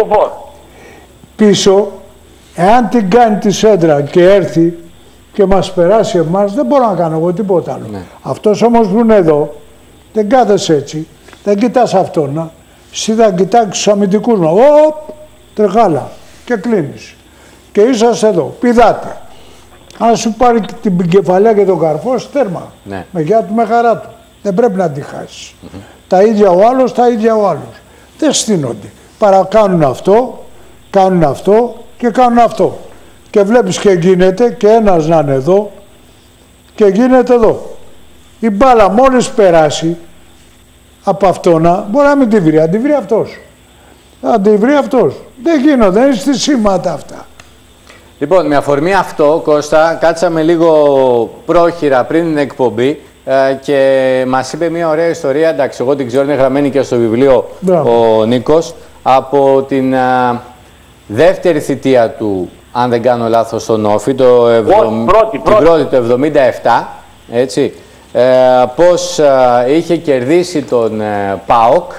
[SPEAKER 2] Πίσω, εάν την κάνει τη σέντρα και έρθει και μας περάσει εμάς, δεν μπορώ να κάνω εγώ τίποτα άλλο. Ναι. Αυτός όμως που είναι εδώ, δεν κάθεσαι έτσι, δεν κοιτάς αυτόν, εσύ θα κοιτάξεις τους αμυντικούς μας, οπ, τρεχάλα και κλείνεις. Και είσαστε εδώ, πηδάτε. Αν σου πάρει την κεφαλιά και τον καρφό, τέρμα.
[SPEAKER 1] Ναι.
[SPEAKER 2] Με γεια του, με χαρά του. Δεν πρέπει να τη χάσεις. Mm-hmm. Τα ίδια ο άλλος, τα ίδια ο άλλος. Δεν στείνονται. Παρακάνουν αυτό, κάνουν αυτό και κάνουν αυτό. Και βλέπεις και γίνεται και ένας να είναι εδώ και γίνεται εδώ. Η μπάλα μόλις περάσει από αυτόνα, μπορεί να μην τη βρει, αν τη βρει αυτός. Αν τη βρει αυτός. Δεν γίνονται, δεν είναι στη σήματα αυτά.
[SPEAKER 1] Λοιπόν, με αφορμή αυτό, Κώστα, κάτσαμε λίγο πρόχειρα πριν την εκπομπή ε, και μας είπε μια ωραία ιστορία, εντάξει, εγώ την ξέρω, είναι γραμμένη και στο βιβλίο. Μπράβο. Ο Νίκος, από την α, δεύτερη θητεία του, αν δεν κάνω λάθος, στον Όφη, το εβδομ... πρώτη, την πρώτη, πρώτη, το εβδομήντα επτά, έτσι, ε, πώς ε, είχε κερδίσει τον ε, ΠΑΟΚ,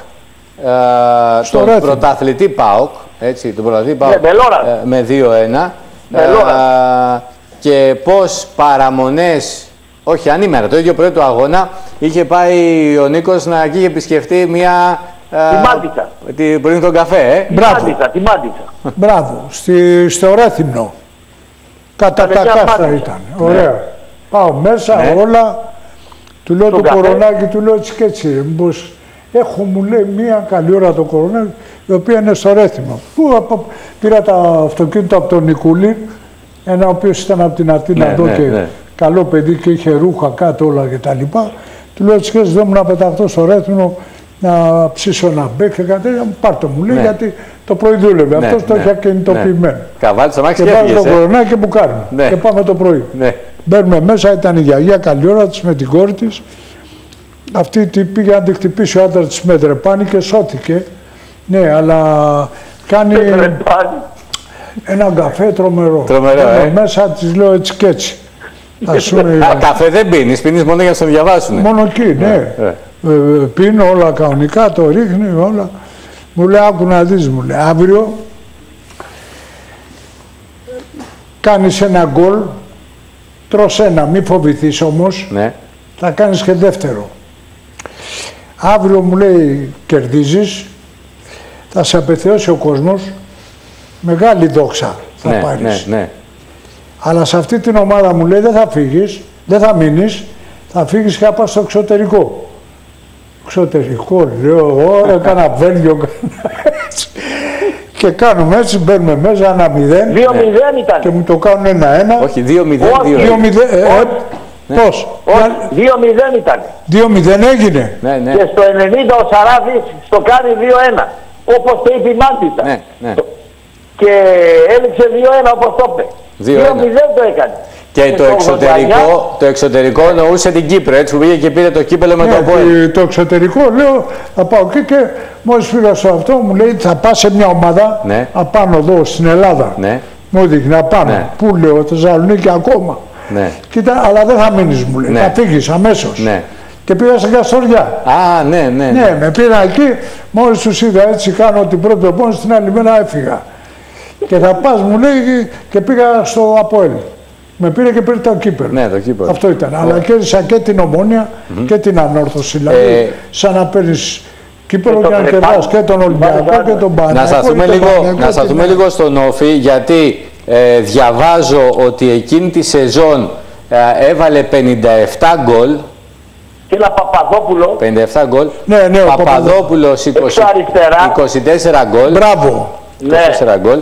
[SPEAKER 1] ε, τον Ρέθιν. πρωταθλητή ΠΑΟΚ, έτσι, τον πρωταθλητή ΠΑΟΚ ε, με δύο ένα, ε, και πώς παραμονές, όχι ανήμερα, το ίδιο πρωί του αγώνα, είχε πάει ο Νίκος να εκεί είχε επισκεφτεί μια...
[SPEAKER 3] Τη Μάντισα.
[SPEAKER 1] Την πριν τον καφέ, ε.
[SPEAKER 2] Μπράβο.
[SPEAKER 3] Τη Μάντισα, τη Μάντισα.
[SPEAKER 2] Μπράβο. Στη, στο Ρέθυμνο. Κατά τα κάστρα ήταν. Ναι. Ωραία. Πάω μέσα, ναι. όλα. Του λέω το, το κορονάκι, του λέω έτσι και έτσι. Μήπως έχω, μου λέει, μία καλή ώρα το κορονάκι, η οποία είναι στο Ρέθυμνο. Πού απο, πήρα το αυτοκίνητο από τον Νικούλη, ένα ο οποίος ήταν από την Αθήνα ναι, εδώ ναι, και ναι. καλό παιδί και είχε ρούχα κάτω όλα κτλ. Του λέω έτσι και έτσι, δεν μου να πεταχτώ στο Ρέθυμνο, να ψήσω ένα μπέκ και κάτι τέτοιο, πάρ' το μου λέει, ναι. γιατί το πρωί δούλευε. Ναι, αυτός ναι, το είχε κινητοποιημένο. Ναι.
[SPEAKER 1] Καβάλεις το μάξι
[SPEAKER 2] και
[SPEAKER 1] και
[SPEAKER 2] πάμε το κορονάκι και μπουκάρουμε. Ναι. Και πάμε το πρωί. Ναι. Μπαίνουμε μέσα, ήταν η γιαγιά καλή ώρα της με την κόρη της. Αυτή πήγε να τη χτυπήσει ο άντρας της με τρεπάνι και σώθηκε. Ναι, αλλά κάνει ένα καφέ τρομερό.
[SPEAKER 1] Τρομερό, ε.
[SPEAKER 2] Μέσα της λέω έτσι και έτσι.
[SPEAKER 1] Α, καφέ δεν πίνεις, πίνεις μόνο για να σε διαβάσουν.
[SPEAKER 2] Μόνο εκεί, ναι. Ε, πίνω όλα κανονικά, το ρίχνει όλα. Μου λέει, άκου να δεις, μου λέει, αύριο κάνεις ένα γκολ τρως ένα, μη φοβηθείς όμως,
[SPEAKER 1] Ναι.
[SPEAKER 2] θα κάνεις και δεύτερο. Αύριο μου λέει κερδίζεις, θα σε απεθεώσει ο κόσμος, μεγάλη δόξα θα
[SPEAKER 1] ναι,
[SPEAKER 2] πάρεις.
[SPEAKER 1] Ναι, ναι.
[SPEAKER 2] Αλλά σε αυτή την ομάδα μου λέει δεν θα φύγεις, δεν θα μείνεις, θα φύγεις και θα πας στο εξωτερικό. Εξωτερικό, λέω, ωραία, έκανα Βέλγιο, έτσι. Και κάνουμε έτσι, μπαίνουμε μέσα ένα μηδέν.
[SPEAKER 3] δύο μηδέν ήταν.
[SPEAKER 2] Και μου το κάνουν ένα-ένα.
[SPEAKER 1] Όχι, δύο μηδέν.
[SPEAKER 2] δύο μηδέν. Πώς?
[SPEAKER 3] δύο μηδέν ήταν.
[SPEAKER 2] δύο μηδέν έγινε.
[SPEAKER 1] Ναι, ναι.
[SPEAKER 3] Και στο ενενήντα ο Σαράβης στο κάνει δύο ένα. Όπως το είπε η Μάντιστα.
[SPEAKER 1] Ναι, ναι.
[SPEAKER 3] Και έλειξε δύο ένα όπως το είπε. δύο μηδέν το έκανε.
[SPEAKER 1] Και, και το, εξωτερικό, το εξωτερικό εννοούσε την Κύπρο, έτσι που πήγε και πήρε το κύπελο με
[SPEAKER 2] ναι,
[SPEAKER 1] τον Πόλεμο.
[SPEAKER 2] Το εξωτερικό λέω θα πάω εκεί και μόλις πήγα στο αυτό μου λέει θα πας σε μια ομάδα
[SPEAKER 1] ναι.
[SPEAKER 2] απάνω εδώ στην Ελλάδα.
[SPEAKER 1] Ναι.
[SPEAKER 2] Μου έδειχνε απάνω.
[SPEAKER 1] Ναι.
[SPEAKER 2] Πού λέω, το Θεσσαλονίκη ακόμα.
[SPEAKER 1] Ναι.
[SPEAKER 2] Κοίτα, αλλά δεν θα μείνεις μου λέει,
[SPEAKER 1] ναι.
[SPEAKER 2] θα φύγεις αμέσως.
[SPEAKER 1] Ναι.
[SPEAKER 2] Και πήγα στην Καστοριά.
[SPEAKER 1] Α, ναι, ναι.
[SPEAKER 2] Ναι, ναι με πήρα εκεί, μόλις τους είδα έτσι κάνω την πρώτη επόμενη, στην άλλη μέρα έφυγα. Και θα πας μου λέει και πήγα στο ΑΠΟΕΛ. Με πήρε και πήρε το κύπελο.
[SPEAKER 1] Ναι, το κύπελο.
[SPEAKER 2] Αυτό ήταν. Αλλά κέρδισα και την Ομόνια mm-hmm. και την Ανόρθωση. Δηλαδή, ε... σαν να παίρνεις κύπελο και, και να κερδάς και τον Ολυμπιακό και τον Παναθηναϊκό.
[SPEAKER 1] Να σταθούμε λίγο, να σταθούμε λίγο στον Όφη, γιατί ε, διαβάζω ότι εκείνη τη σεζόν ε, έβαλε πενήντα επτά γκολ.
[SPEAKER 3] Και ένα Παπαδόπουλο.
[SPEAKER 1] πενήντα επτά γκολ.
[SPEAKER 2] Ναι, ναι,
[SPEAKER 1] Παπαδόπουλος είκοσι τέσσερα γκολ.
[SPEAKER 2] Μπράβο.
[SPEAKER 1] είκοσι τέσσερα γκολ.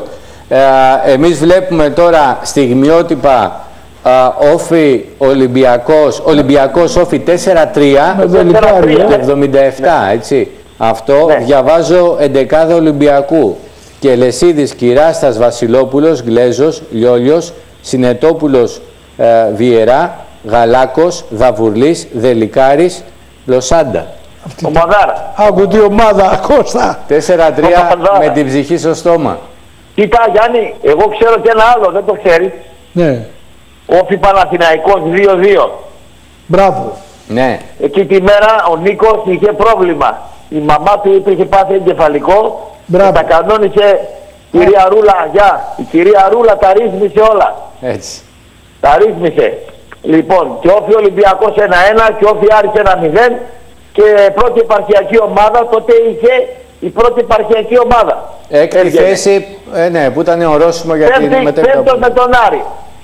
[SPEAKER 1] Ε, εμείς βλέπουμε τώρα στιγμιότυπα uh, Όφη Ολυμπιακός, Ολυμπιακός Όφη τέσσερα τρία
[SPEAKER 2] με δελικάρι,
[SPEAKER 1] το εβδομήντα επτά, ναι. Έτσι. Αυτό
[SPEAKER 3] ναι.
[SPEAKER 1] Διαβάζω εντεκάδα Ολυμπιακού. Και Λεσίδης, Κυράστας, Βασιλόπουλος, Γλέζος, Λιόλιος, Συνετόπουλος, ε, Βιερά, Γαλάκος, Δαβουρλής, Δελικάρης, Λοσάντα.
[SPEAKER 3] Ομαδάρα.
[SPEAKER 2] Άκου τι ομάδα, Κώστα.
[SPEAKER 1] τέσσερα τρία με την ψυχή στο στόμα.
[SPEAKER 3] Κοίτα Γιάννη, εγώ ξέρω και ένα άλλο, δεν το ξέρεις.
[SPEAKER 2] Ναι.
[SPEAKER 3] Όφη Παναθηναϊκός δύο δύο.
[SPEAKER 2] Μπράβο.
[SPEAKER 1] Ναι.
[SPEAKER 3] Εκεί τη μέρα ο Νίκος είχε πρόβλημα. Η μαμά του είχε πάθει εγκεφαλικό.
[SPEAKER 2] Μπράβο.
[SPEAKER 3] Και τα κανόνισε η κυρία Ρούλα. Γεια. Η κυρία Ρούλα τα ρύθμισε όλα.
[SPEAKER 1] Έτσι.
[SPEAKER 3] Τα ρύθμισε. Λοιπόν, και Όφη Ολυμπιακός ένα ένα και Όφη Άρης ένα μηδέν. Και πρώτη επαρχιακή ομάδα τότε είχε η πρώτη επαρχιακή ομάδα.
[SPEAKER 1] Έκτη θέση, ε, ναι, που ήταν ορόσημο για την μετέπειτα.
[SPEAKER 3] Πέμπτος με τον Άρη.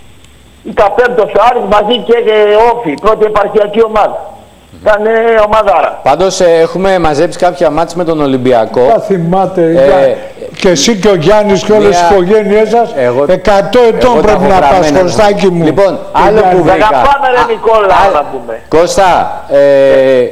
[SPEAKER 3] Ήταν πέμπτος ο Άρης μαζί και Όφη, πρώτη επαρχιακή ομάδα. Ήταν ε, ομαδάρα.
[SPEAKER 1] Πάντως ε, έχουμε μαζέψει κάποια μάτς με τον Ολυμπιακό.
[SPEAKER 2] Τα θυμάται.
[SPEAKER 1] Ε,
[SPEAKER 2] και εσύ και ο Γιάννης και όλες τις οικογένειες σας.
[SPEAKER 1] Εγώ,
[SPEAKER 2] εκατό ετών πρέπει να πας, Κωστάκι μου.
[SPEAKER 1] Λοιπόν, άλλο που βρήκα.
[SPEAKER 3] Να πάμε ρε Νικόλα, να πούμε.
[SPEAKER 1] Κώστα, ε,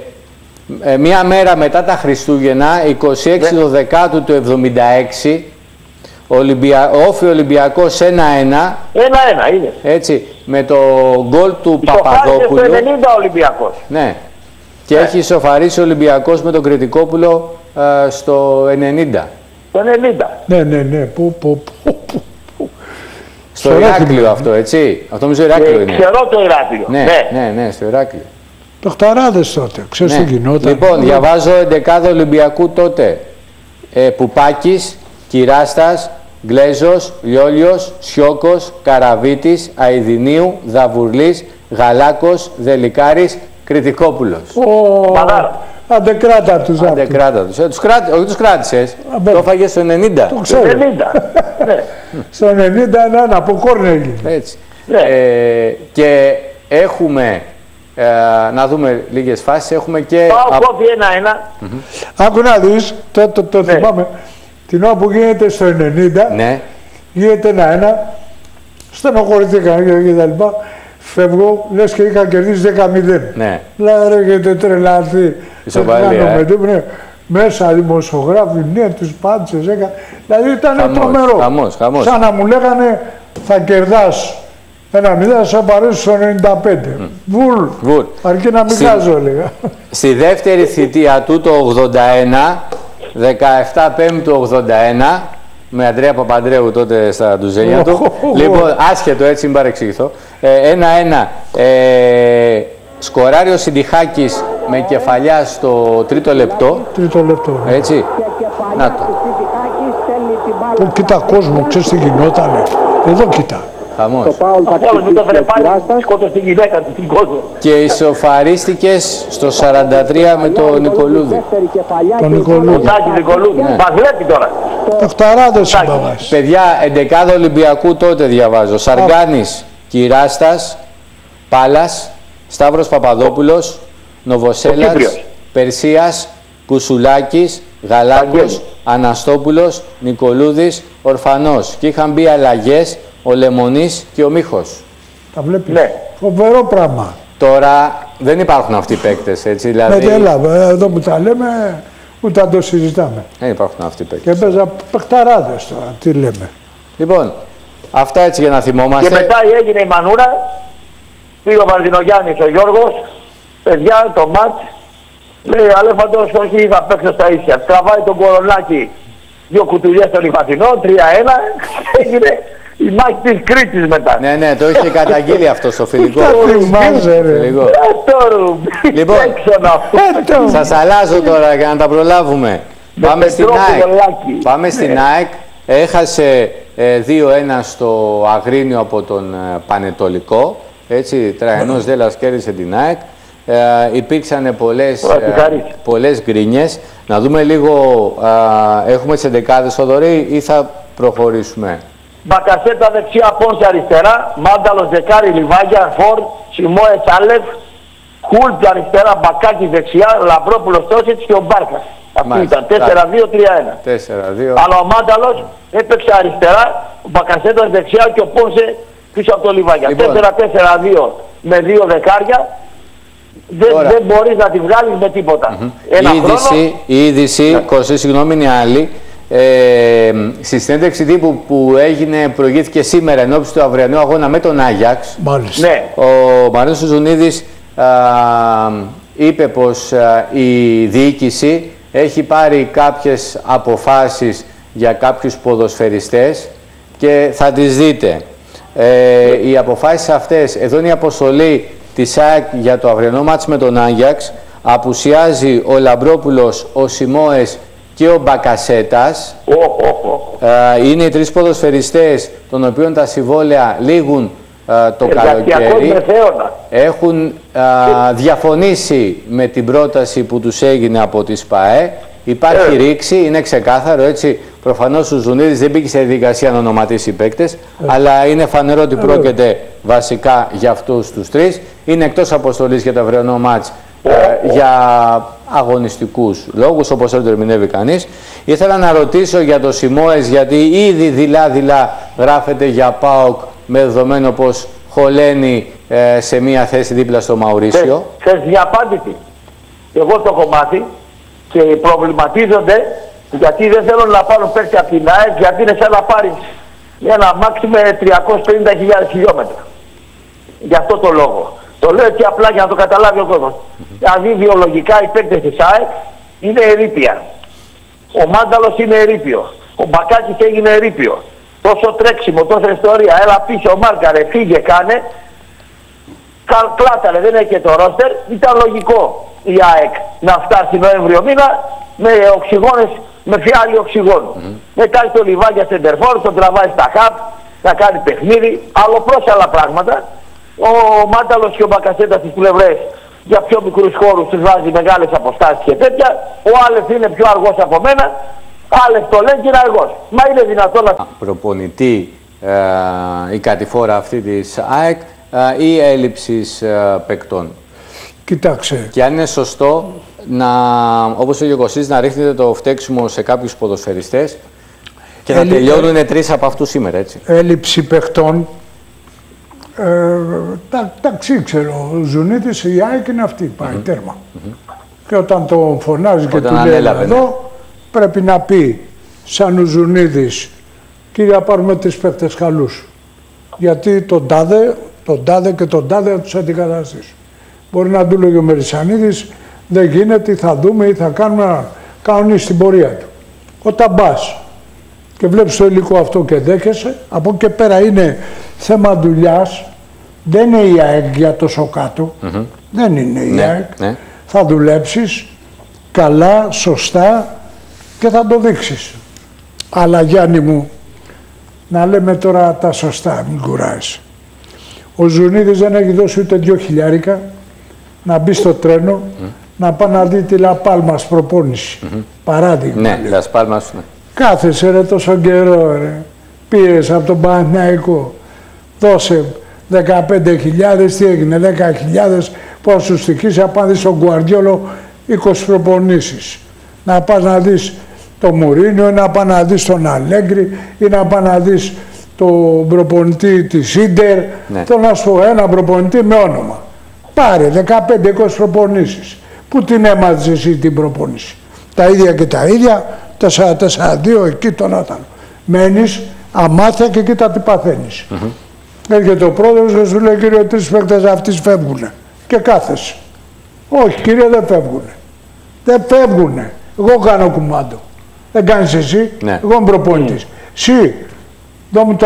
[SPEAKER 1] ε, μία μέρα μετά τα Χριστούγεννα, είκοσι έξι του δεκάτου του εβδομήντα έξι, Ολυμπια... Όφη Ολυμπιακός ένα ένα.
[SPEAKER 3] ένα ένα είναι.
[SPEAKER 1] Έτσι, με το γκολ του
[SPEAKER 3] Ισοφάρισε
[SPEAKER 1] Παπαδόπουλου.
[SPEAKER 3] στο ενενήντα ο Ολυμπιακός.
[SPEAKER 1] Ναι. Και
[SPEAKER 3] ναι.
[SPEAKER 1] έχει ισοφαρίσει ο Ολυμπιακός με τον Κρητικόπουλο ε, στο ενενήντα.
[SPEAKER 3] Το ενενήντα.
[SPEAKER 2] Ναι, ναι, ναι. Που, που, που, που.
[SPEAKER 1] Στο, στο Ηράκλειο αυτό, έτσι. Αυτό νομίζω Ηράκλειο
[SPEAKER 3] ε,
[SPEAKER 1] είναι.
[SPEAKER 3] Ξέρω το Ηράκλειο.
[SPEAKER 1] Ναι, ναι, ναι, ναι, στο Ηράκλειο.
[SPEAKER 2] Πεχταράδες τότε, ξέρεις
[SPEAKER 1] ναι.
[SPEAKER 2] τι γινόταν.
[SPEAKER 1] Λοιπόν, διαβάζω εντεκάδα Ολυμπιακού τότε. Ε, Πουπάκης, Κυράστας, Γλέζος, Λιόλιος, Σιώκος, Καραβίτης, Αηδινίου, Δαβουρλής, Γαλάκος, Δελικάρης, Κρητικόπουλος.
[SPEAKER 2] Oh, αντεκράτα τους.
[SPEAKER 1] Αντεκράτα τους. Ε, τους κράτη, όχι τους κράτησες. Το έφαγε στο ενενήντα.
[SPEAKER 2] Το ξέρω.
[SPEAKER 3] ενενήντα. ναι.
[SPEAKER 2] Στο ενενήντα ένα, ένα από κόρνο έγινε.
[SPEAKER 1] Έτσι.
[SPEAKER 3] Ναι.
[SPEAKER 1] Ε, και έχουμε, ε, να δούμε λίγες φάσεις, έχουμε και...
[SPEAKER 3] Πάω κόφι ένα ένα.
[SPEAKER 2] Mm-hmm. Άκου να δεις, το, το, το ναι. θυμάμαι, την ώρα που γίνεται στο ενενήντα,
[SPEAKER 1] ναι.
[SPEAKER 2] γίνεται ένα ένα, στενοχωρηθήκα και τα λοιπά, φεύγω, λες και είχα κερδίσει δέκα μηδέν.
[SPEAKER 1] Ναι.
[SPEAKER 2] Λάρε, έχετε τρελαθεί.
[SPEAKER 1] Ισοπαλία, ε.
[SPEAKER 2] με, μέσα δημοσιογράφοι, ναι, τους πάντσες, έκα... δηλαδή ήταν τρομερό.
[SPEAKER 1] Χαμός, χαμός.
[SPEAKER 2] Σαν να μου λέγανε, θα κερδάς ένα μηδέν, θα παρέσει στο ενενήντα πέντε. Mm. Βουλ,
[SPEAKER 1] Βουλ.
[SPEAKER 2] αρκεί να μην χάζω, έλεγα.
[SPEAKER 1] Στη δεύτερη θητεία του, το ογδόντα ένα, δεκαεπτά Πέμπτου ογδόντα ένα, με Αντρέα Παπαντρέου τότε στα ντουζένια του. Λοιπόν, άσχετο έτσι, μην παρεξηγηθώ. ένα ένα, ε, σκοράρει ο Συντιχάκης με κεφαλιά στο τρίτο λεπτό.
[SPEAKER 2] Τρίτο λεπτό.
[SPEAKER 1] Έτσι. Να το.
[SPEAKER 2] Που κοίτα κόσμο, ξέρεις τι γινότανε. Εδώ κοίτα.
[SPEAKER 1] Χαμός.
[SPEAKER 4] Το Πάολ
[SPEAKER 3] Όλος μην το φέρε πάλι,
[SPEAKER 4] Κυράστας.
[SPEAKER 3] σκότωσε την γυναίκα του, την κόσμο.
[SPEAKER 1] Και ισοφαρίστηκες στο σαράντα τρία με τον Νικολούδη.
[SPEAKER 4] Δεύτερη κεφαλιά
[SPEAKER 2] Τον
[SPEAKER 4] και
[SPEAKER 2] Νικολούδη.
[SPEAKER 3] Ο Τάκης Νικολούδη. Μας βλέπει τώρα.
[SPEAKER 2] Τεχταράδες οι μπαμπάς.
[SPEAKER 1] Παιδιά, εντεκάδα Ολυμπιακού τότε διαβάζω. Σαργκάνης, Κυράστας, Πάλας, Σταύρος Παπαδόπουλος, Νοβοσέλας,
[SPEAKER 3] Κύπριος.
[SPEAKER 1] Περσίας, Κουσουλάκης, Γαλάκος,
[SPEAKER 3] Βαγγέλης.
[SPEAKER 1] Αναστόπουλος, Νικολούδης, Ορφανός. Και είχαν μπει αλλαγές ο Λεμονής και ο Μίχος.
[SPEAKER 2] Τα βλέπεις.
[SPEAKER 3] Ναι.
[SPEAKER 2] Φοβερό πράγμα.
[SPEAKER 1] Τώρα δεν υπάρχουν αυτοί οι παίκτες, έτσι,
[SPEAKER 2] Με
[SPEAKER 1] δηλαδή
[SPEAKER 2] έλαβε, εδώ που τα λέμε, ούτε αν το συζητάμε.
[SPEAKER 1] δεν υπάρχουν αυτοί οι παίκτες.
[SPEAKER 2] Και έπαιζα παιχταράδες τώρα, τι λέμε.
[SPEAKER 1] Λοιπόν, αυτά έτσι για να
[SPEAKER 3] Και
[SPEAKER 1] θυμόμαστε.
[SPEAKER 3] μετά έγινε η μανούρα, πήγε ο Βαρδινογιάννης ο Γιώργος, παιδιά το μάτς, λέει Αλέφαντος όχι θα παίξω στα ίσια. Τραβάει τον Κορονάκη, δύο κουτουλιές στον Ιφαθινό, τρία ένα, έγινε η μάχη της Κρήτης μετά.
[SPEAKER 1] Ναι, ναι, το είχε καταγγείλει αυτό στο φιλικό.
[SPEAKER 2] Τα θυμάσαι ρε.
[SPEAKER 1] Φιλικό.
[SPEAKER 3] Ε, το ρουμπί,
[SPEAKER 1] Λοιπόν.
[SPEAKER 3] έξω να
[SPEAKER 2] Ε, το-
[SPEAKER 1] Σας αλλάζω τώρα για να τα προλάβουμε.
[SPEAKER 3] Με
[SPEAKER 1] Πάμε στην
[SPEAKER 3] Πετρόπουλο
[SPEAKER 1] ΑΕΚ.
[SPEAKER 3] Λάκη.
[SPEAKER 1] Πάμε στην
[SPEAKER 3] Ναι.
[SPEAKER 1] ΑΕΚ. Έχασε ε, δύο ένα στο Αγρίνιο από τον ε, Πανετολικό. Έτσι, Τραϊανός Δέλλας κέρδισε την ΑΕΚ. Ε, υπήρξαν πολλές,
[SPEAKER 3] Τώρα, τι χαρίς.
[SPEAKER 1] πολλές γκρίνιες. Να δούμε λίγο, ε, έχουμε τις εντεκάδες Θοδωρή ή θα προχωρήσουμε.
[SPEAKER 3] Μπακασέτα δεξιά, Πόνσε αριστερά, Μάνταλος δεκάρι, Λιβάγια, Φορ, Σιμόε Σάλεφ, Χούλτ αριστερά, Μπακάκη δεξιά, Λαμπρόπουλος Τόσιτς και ο Μπάρκας. Αυτή
[SPEAKER 1] Μάλιστα.
[SPEAKER 3] ήταν τέσσερα δύο τρία ένα.
[SPEAKER 1] τέσσερα δύο.
[SPEAKER 3] Αλλά ο Μάνταλος έπαιξε αριστερά, ο Μπακασέτας δεξιά και ο Πόνσε πίσω από το Λιβάγια.
[SPEAKER 1] Λοιπόν.
[SPEAKER 3] τέσσερα τέσσερα δύο με δύο δεκάρια. Δεν,
[SPEAKER 1] Τώρα.
[SPEAKER 3] δεν μπορείς να τη βγάλεις με τίποτα. Ένα
[SPEAKER 1] Η είδηση,
[SPEAKER 3] χρόνο,
[SPEAKER 1] η είδηση Κωστή, συγγνώμη, είναι άλλη. Ε, στη συνέντευξη τύπου που έγινε, προηγήθηκε σήμερα εν ώψη του αυριανού αγώνα με τον Άγιαξ,
[SPEAKER 2] Μάλιστα.
[SPEAKER 3] ναι,
[SPEAKER 1] ο Μαρίνος Ζουνίδης α, είπε πως α, η διοίκηση έχει πάρει κάποιες αποφάσεις για κάποιους ποδοσφαιριστές και θα τις δείτε. Ε, οι αποφάσεις αυτές, εδώ είναι η αποστολή της ΑΕΚ για το αυριανό μάτς με τον Άγιαξ. Απουσιάζει ο Λαμπρόπουλος, ο Σιμόες και ο Μπακασέτας.
[SPEAKER 3] Οχ, οχ, οχ.
[SPEAKER 1] Ε, είναι οι τρεις ποδοσφαιριστές των οποίων τα συμβόλαια λήγουν ε, το
[SPEAKER 3] Εργασιακός
[SPEAKER 1] καλοκαίρι.
[SPEAKER 3] μεθέωνα.
[SPEAKER 1] Έχουν α, διαφωνήσει με την πρόταση που τους έγινε από τη ΣΠΑΕ. Υπάρχει
[SPEAKER 3] Ε.
[SPEAKER 1] ρήξη, είναι ξεκάθαρο έτσι. Προφανώς ο Ζουνίδης δεν μπήκε σε διαδικασία να ονοματίσει παίκτες, αλλά είναι φανερό ότι πρόκειται βασικά για αυτούς τους τρεις. Είναι εκτός αποστολής για το αυριανό μάτς ε, για αγωνιστικούς λόγους, όπως δεν το ερμηνεύει κανείς. Ήθελα να ρωτήσω για το Σιμόες, γιατί ήδη δειλά-δειλά γράφεται για ΠΑΟΚ με δεδομένο πως χωλαίνει ε, σε μία θέση δίπλα στο Μαουρίσιο.
[SPEAKER 3] Θες μια απάντηση. Εγώ το έχω μάθει και προβληματίζονται γιατί δεν θέλουν να πάρουν παίκτη από την ΑΕΚ, γιατί είναι σαν να πάρεις ένα μάξι με τριακόσιες πενήντα χιλιάδες χιλιόμετρα. Γι' αυτό το λόγο. Το λέω έτσι απλά για να το καταλάβει ο κόσμος. Δηλαδή βιολογικά οι παίκτες της ΑΕΚ είναι ερείπια. Ο Μάνταλος είναι ερείπιο. Ο Μπακάκης έγινε ερείπιο. Τόσο τρέξιμο, τόσα ιστορία. Έλα πίσω, μάρκαρε, φύγε, κάνε. Κα- Κλάταρε, δεν έχει και το ρόστερ. Ήταν λογικό η ΑΕΚ να φτάσει Νοέμβριο μήνα με οξυγόνες, με φιάλι οξυγόνου. Mm-hmm. Μετά έχει το Λιβάγια Σεντερφόρ, τον τραβάει στα χαπ, να κάνει παιχνίδι, άλλο προς άλλα πράγματα. Ο Μάνταλος και ο Μπακασέτας στις πλευρές για πιο μικρούς χώρους τους βάζει μεγάλες αποστάσεις και τέτοια. Ο Άλεφ είναι πιο αργός από μένα. Άλεφ το λέει και είναι αργός. Μα είναι δυνατόν να...
[SPEAKER 1] Προπονητή ε, η κατηφόρα αυτή της ΑΕΚ ε, ή έλλειψης ε, παικτών.
[SPEAKER 2] Κοίταξε.
[SPEAKER 1] Και αν είναι σωστό, να, όπως ο Κωστής, να ρίχνετε το φταίξιμο σε κάποιους ποδοσφαιριστές και να
[SPEAKER 2] Έλλη-
[SPEAKER 1] τελειώνουν τρεις από αυτούς σήμερα, έτσι.
[SPEAKER 2] Έλλειψη παιχτών. Ε, τα, τα ξέρω, ο Ζουνίτης, η ΑΕΚ είναι αυτή, πάει τέρμα. Και όταν τον φωνάζει και
[SPEAKER 1] Όταν
[SPEAKER 2] του λέει
[SPEAKER 1] ανέλαβε, ναι.
[SPEAKER 2] εδώ, πρέπει να πει σαν ο Ζουνίδης, κύριε, πάρουμε τις παίκτες καλούς. Γιατί τον τάδε, τον τάδε και τον τάδε θα τους αντικαταστήσουν. Μπορεί να του λέγει ο Μερισανίδης, δεν γίνεται, θα δούμε ή θα κάνουμε να κάνουν στην πορεία του. Όταν πας και βλέπεις το υλικό αυτό και δέχεσαι, από εκεί και πέρα είναι θέμα δουλειάς, δεν είναι η ΑΕΚ για τόσο κάτω,
[SPEAKER 1] Mm-hmm.
[SPEAKER 2] δεν είναι η
[SPEAKER 1] Ναι,
[SPEAKER 2] ΑΕΚ.
[SPEAKER 1] ναι.
[SPEAKER 2] Θα δουλέψεις καλά, σωστά και θα το δείξεις. Αλλά Γιάννη μου, να λέμε τώρα τα σωστά, μην κουράζει. Ο Ζουνίδης δεν έχει δώσει ούτε δυο χιλιάρικα να μπει στο τρένο, mm. να πάει να δει τη Λαπάλμας προπόνηση. Mm -hmm. Παράδειγμα.
[SPEAKER 1] Ναι, Λαπάλμας, ναι.
[SPEAKER 2] Κάθεσε ρε τόσο καιρό ρε. Πήρες από τον Παναθηναϊκό. Δώσε δεκαπέντε χιλιάδες, τι έγινε, δέκα χιλιάδες που σου στοιχήσει απάντησε στον Γκουαρδιόλο είκοσι προπονήσεις. Να πας να δεις το Μουρίνιο, ή να πας να δεις τον Αλέγκρι, ή να πας να δεις τον προπονητή της Ίντερ. Ναι. Θέλω να σου πω ένα προπονητή με όνομα. Πάρε δεκαπέντε είκοσι προπονήσεις. Πού την έμαθες εσύ την προπονήση? Τα ίδια και τα ίδια, τέσσερα τέσσερα δύο εκεί τον Άταλο. Μένεις αμάθεια και κοίτα τι παθαίνεις. Mm -hmm. Έρχεται ο πρόεδρος και σου λέει, κύριε, τρεις παίκτες αυτής φεύγουνε. Και κάθεσαι. Όχι κύριε, δεν φεύγουνε. Δεν φεύγουνε. Εγώ κάνω κουμάντο. Δεν κάνεις εσύ. Ναι. Εγώ είμαι προπονητής. Εσύ, δω μου τα...